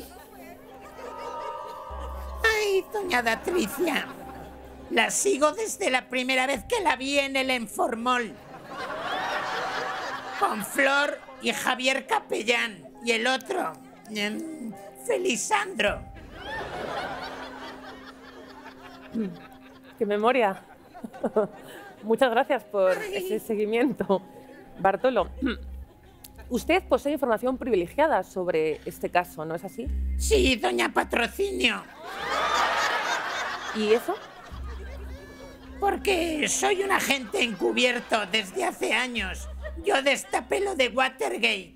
¡Ay, doña Datricia! La sigo desde la primera vez que la vi en el Enformol. Con Flor y Javier Capellán. Y el otro, em, Felisandro. ¡Qué memoria! Muchas gracias por ese seguimiento, Bartolo. Usted posee información privilegiada sobre este caso, ¿no es así? Sí, doña Patrocinio. ¿Y eso? Porque soy un agente encubierto desde hace años. Yo destapé lo de Watergate.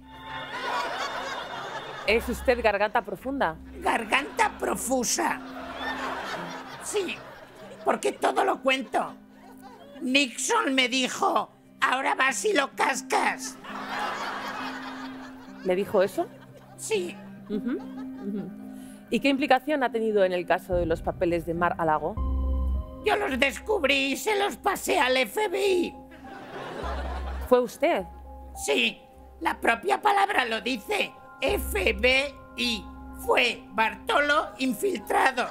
¿Es usted garganta profunda? Garganta profusa. Sí, porque todo lo cuento. Nixon me dijo, ahora vas y lo cascas. ¿Le dijo eso? Sí. Ujú, ujú. ¿Y qué implicación ha tenido en el caso de los papeles de Mar-a-Lago? Yo los descubrí y se los pasé al F B I. ¿Fue usted? Sí, la propia palabra lo dice. F B I. Fue Bartolo infiltrado.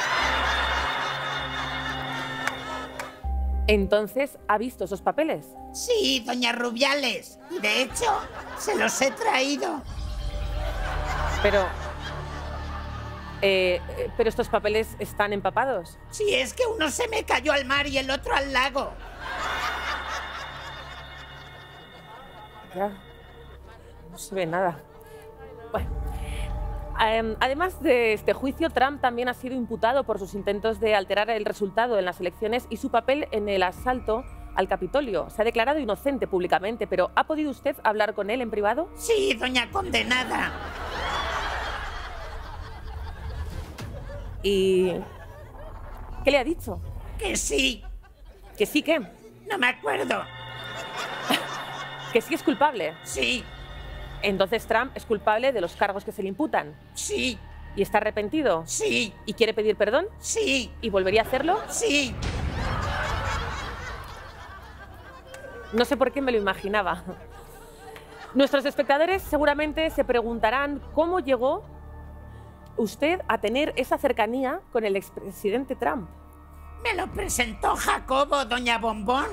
Entonces, ¿ha visto esos papeles? Sí, doña Rubiales. Y de hecho, se los he traído. Pero... eh, eh, ¿Pero estos papeles están empapados? Sí, es que uno se me cayó al mar y el otro al lago. Ya. No se ve nada. Bueno. Um, además de este juicio, Trump también ha sido imputado por sus intentos de alterar el resultado en las elecciones y su papel en el asalto al Capitolio. Se ha declarado inocente públicamente, pero ¿ha podido usted hablar con él en privado? Sí, doña condenada. ¿Y qué le ha dicho? Que sí. ¿Que sí qué? No me acuerdo. ¿Que sí es culpable? Sí. Entonces Trump es culpable de los cargos que se le imputan. Sí. ¿Y está arrepentido? Sí. ¿Y quiere pedir perdón? Sí. ¿Y volvería a hacerlo? Sí. No sé por qué me lo imaginaba. Nuestros espectadores seguramente se preguntarán cómo llegó usted a tener esa cercanía con el expresidente Trump. Me lo presentó Jacobo, doña Bombón.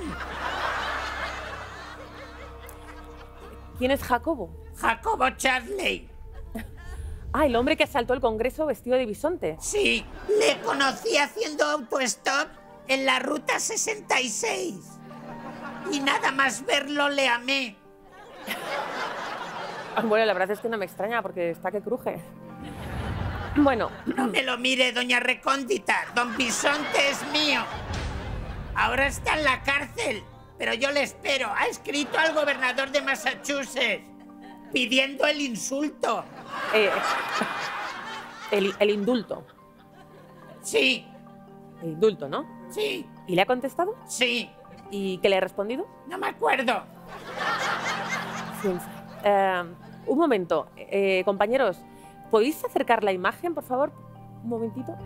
¿Quién es Jacobo? Jacobo Charley. Ah, el hombre que asaltó el Congreso vestido de bisonte. Sí, le conocí haciendo autostop en la Ruta sesenta y seis. Y nada más verlo le amé. Bueno, la verdad es que no me extraña porque está que cruje. Bueno. No me lo mire, doña Recóndita. Don Bisonte es mío. Ahora está en la cárcel, pero yo le espero. Ha escrito al gobernador de Massachusetts pidiendo el insulto. Eh, el, el indulto. Sí. El indulto, ¿no? Sí. ¿Y le ha contestado? Sí. ¿Y qué le ha respondido? No me acuerdo. Sí. Eh, un momento, eh, compañeros, ¿podéis acercar la imagen, por favor? Un momentito.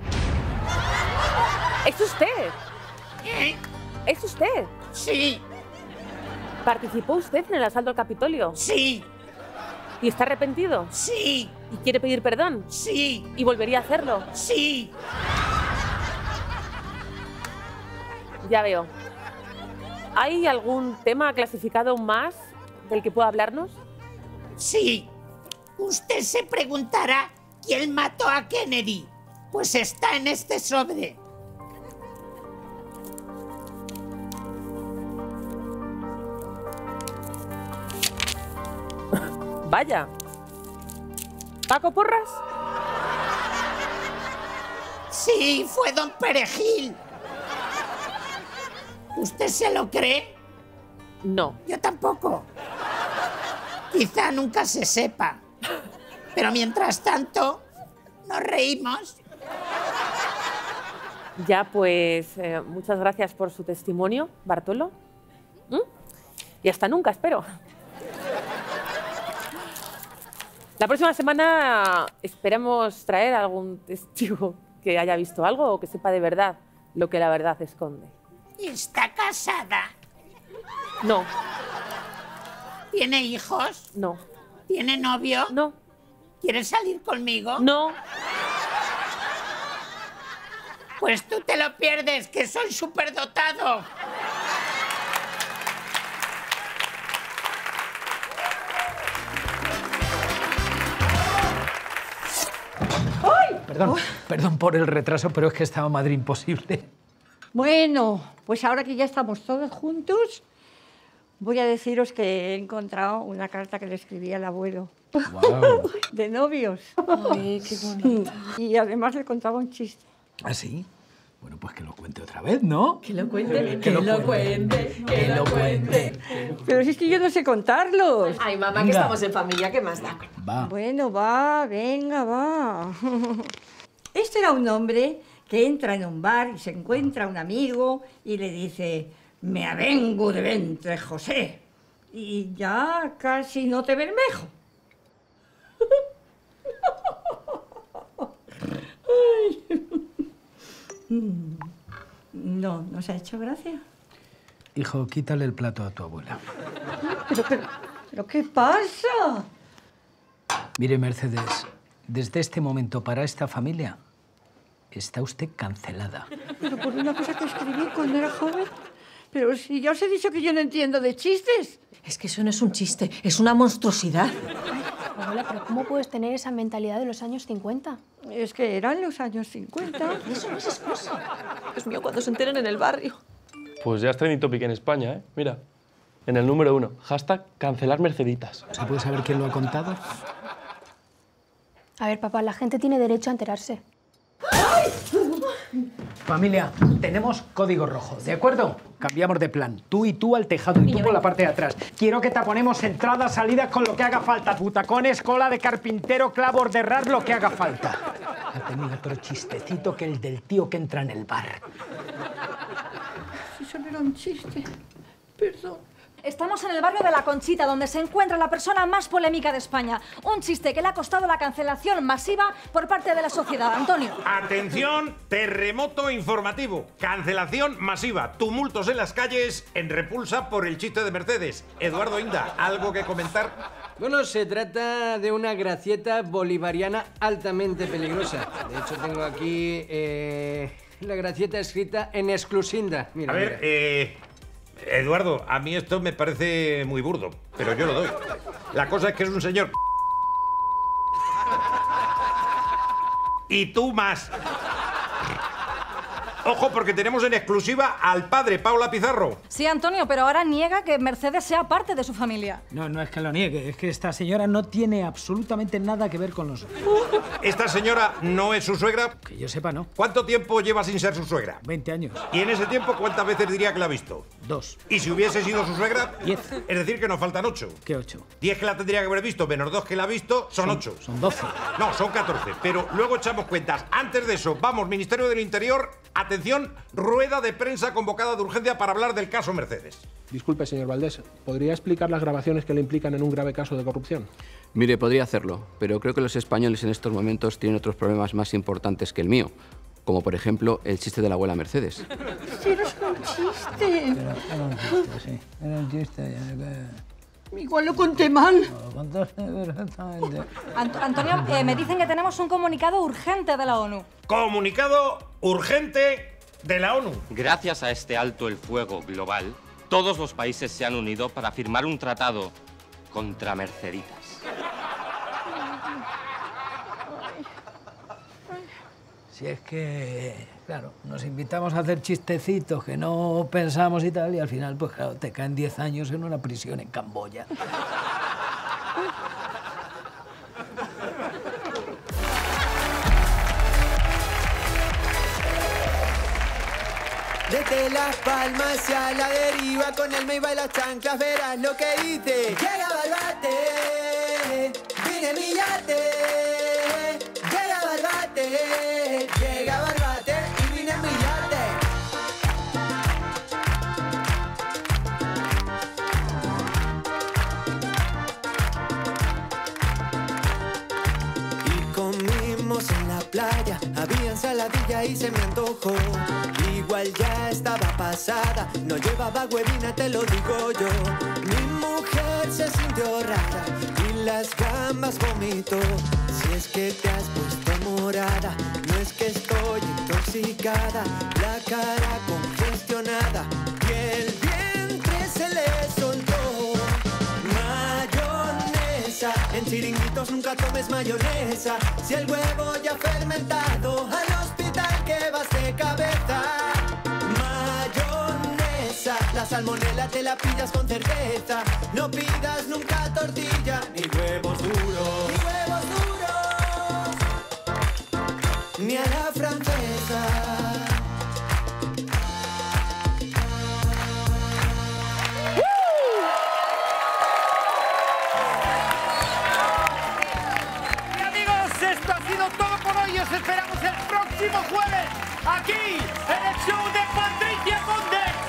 ¡Es usted! ¿Eh? ¿Es usted? Sí. ¿Participó usted en el asalto al Capitolio? Sí. ¿Y está arrepentido? Sí. ¿Y quiere pedir perdón? Sí. ¿Y volvería a hacerlo? Sí. Ya veo. ¿Hay algún tema clasificado más del que pueda hablarnos? Sí. Usted se preguntará quién mató a Kennedy. Pues está en este sobre. Vaya. ¿Paco Porras? Sí, fue don Perejil. ¿Usted se lo cree? No. Yo tampoco. Quizá nunca se sepa. Pero mientras tanto, nos reímos. Ya, pues, eh, muchas gracias por su testimonio, Bartolo. ¿Mm? Y hasta nunca, espero. La próxima semana esperemos traer algún testigo que haya visto algo o que sepa de verdad lo que la verdad esconde. ¿Está casada? No. ¿Tiene hijos? No. ¿Tiene novio? No. ¿Quieres salir conmigo? No. Pues tú te lo pierdes, que soy superdotado. Perdón, perdón por el retraso, pero es que estaba Madrid imposible. Bueno, pues ahora que ya estamos todos juntos, voy a deciros que he encontrado una carta que le escribí al abuelo. Wow. De novios. Ay, qué bonito. Y además le contaba un chiste. ¿Ah, sí? Bueno, pues que lo cuente otra vez, ¿no? Que lo cuente, que lo cuente, que lo cuente. Pero si es que yo no sé contarlos. Ay, mamá, que Venga. estamos en familia, ¿qué más da? Va. Bueno, va, venga, va. Este era un hombre que entra en un bar y se encuentra un amigo y le dice: me avengo de ventre, José. Y ya casi no te bermejo. Ay. No, ¿no se ha hecho gracia? Hijo, quítale el plato a tu abuela. ¿Pero, pero, pero qué pasa? Mire, Mercedes, desde este momento para esta familia está usted cancelada. Pero por una cosa que escribí cuando era joven. Pero si ya os he dicho que yo no entiendo de chistes. Es que eso no es un chiste, es una monstruosidad. Abuela, pero ¿cómo puedes tener esa mentalidad de los años cincuenta? Es que eran los años cincuenta. Y eso no es excusa. Dios mío, cuando se enteren en el barrio. Pues ya es trending topic en España, ¿eh? Mira. En el número uno, hashtag cancelar Merceditas. ¿Se puede saber quién lo ha contado? A ver, papá, la gente tiene derecho a enterarse. Familia, tenemos código rojo, ¿de acuerdo? Cambiamos de plan. Tú y tú al tejado y tú por la parte de atrás. Quiero que taponemos entradas, salidas con lo que haga falta. Butacones, cola de carpintero, clavos de ras, lo que haga falta. Ha tenido otro chistecito que el del tío que entra en el bar. Si solo era un chiste. Perdón. Estamos en el barrio de La Conchita, donde se encuentra la persona más polémica de España. Un chiste que le ha costado la cancelación masiva por parte de la sociedad. Antonio. Atención, terremoto informativo. Cancelación masiva. Tumultos en las calles en repulsa por el chiste de Mercedes. Eduardo Inda, ¿algo que comentar? Bueno, se trata de una gracieta bolivariana altamente peligrosa. De hecho, tengo aquí eh, la gracieta escrita en exclusinda. Mira, A ver, mira. eh... Eduardo, a mí esto me parece muy burdo, pero yo lo doy. La cosa es que es un señor... Y tú más. Ojo, porque tenemos en exclusiva al padre, Paula Pizarro. Sí, Antonio, pero ahora niega que Mercedes sea parte de su familia. No, no es que lo niegue, es que esta señora no tiene absolutamente nada que ver con nosotros. ¿Esta señora no es su suegra? Que yo sepa, no. ¿Cuánto tiempo lleva sin ser su suegra? veinte años. ¿Y en ese tiempo cuántas veces diría que la ha visto? Dos. ¿Y si hubiese sido su suegra? Diez. Es decir, que nos faltan ocho. ¿Qué ocho? Diez que la tendría que haber visto, menos dos que la ha visto, son, Son- ocho. son doce. No, son catorce. Pero luego echamos cuentas. Antes de eso, vamos, Ministerio del Interior, atención, rueda de prensa convocada de urgencia para hablar del caso Mercedes. Disculpe, señor Valdés, ¿podría explicar las grabaciones que le implican en un grave caso de corrupción? Mire, podría hacerlo, pero creo que los españoles en estos momentos tienen otros problemas más importantes que el mío, como por ejemplo el chiste de la abuela Mercedes. Si eres un chiste. Era un chiste, sí. Era un chiste. Igual lo conté mal. Lo contaste perfectamente. Ant- Antonio, eh, me dicen que tenemos un comunicado urgente de la ONU. Comunicado urgente de la ONU. Gracias a este alto el fuego global, todos los países se han unido para firmar un tratado contra Merceditas. Si es que, claro, nos invitamos a hacer chistecitos que no pensamos y tal, y al final, pues claro, te caen diez años en una prisión en Camboya. Desde Las Palmas hacia la deriva, con el Maybach y las chanclas verás lo que hice. Llega Barbate, vine mi yate. Llega Barbate, llega Barbate y vine mi yate. Y comimos en la playa, había ensaladilla y se me antojó. Igual ya estaba pasada, no llevaba huevina, te lo digo yo. Mi mujer se sintió rara y las gambas vomitó. Si es que te has puesto morada, no es que estoy intoxicada. La cara congestionada y el vientre se le soltó. Mayonesa, en chiringuitos nunca tomes mayonesa. Si el huevo ya fermentado, al hospital que vas de cabeza. Mayonesa, la salmonela te la pillas con cerveza. No pidas nunca tortilla ni huevos duros. Ni huevos duros. Ni a la francesa. Y amigos, esto ha sido todo por hoy. Os esperamos el próximo jueves aquí en el show de Patricia Conde.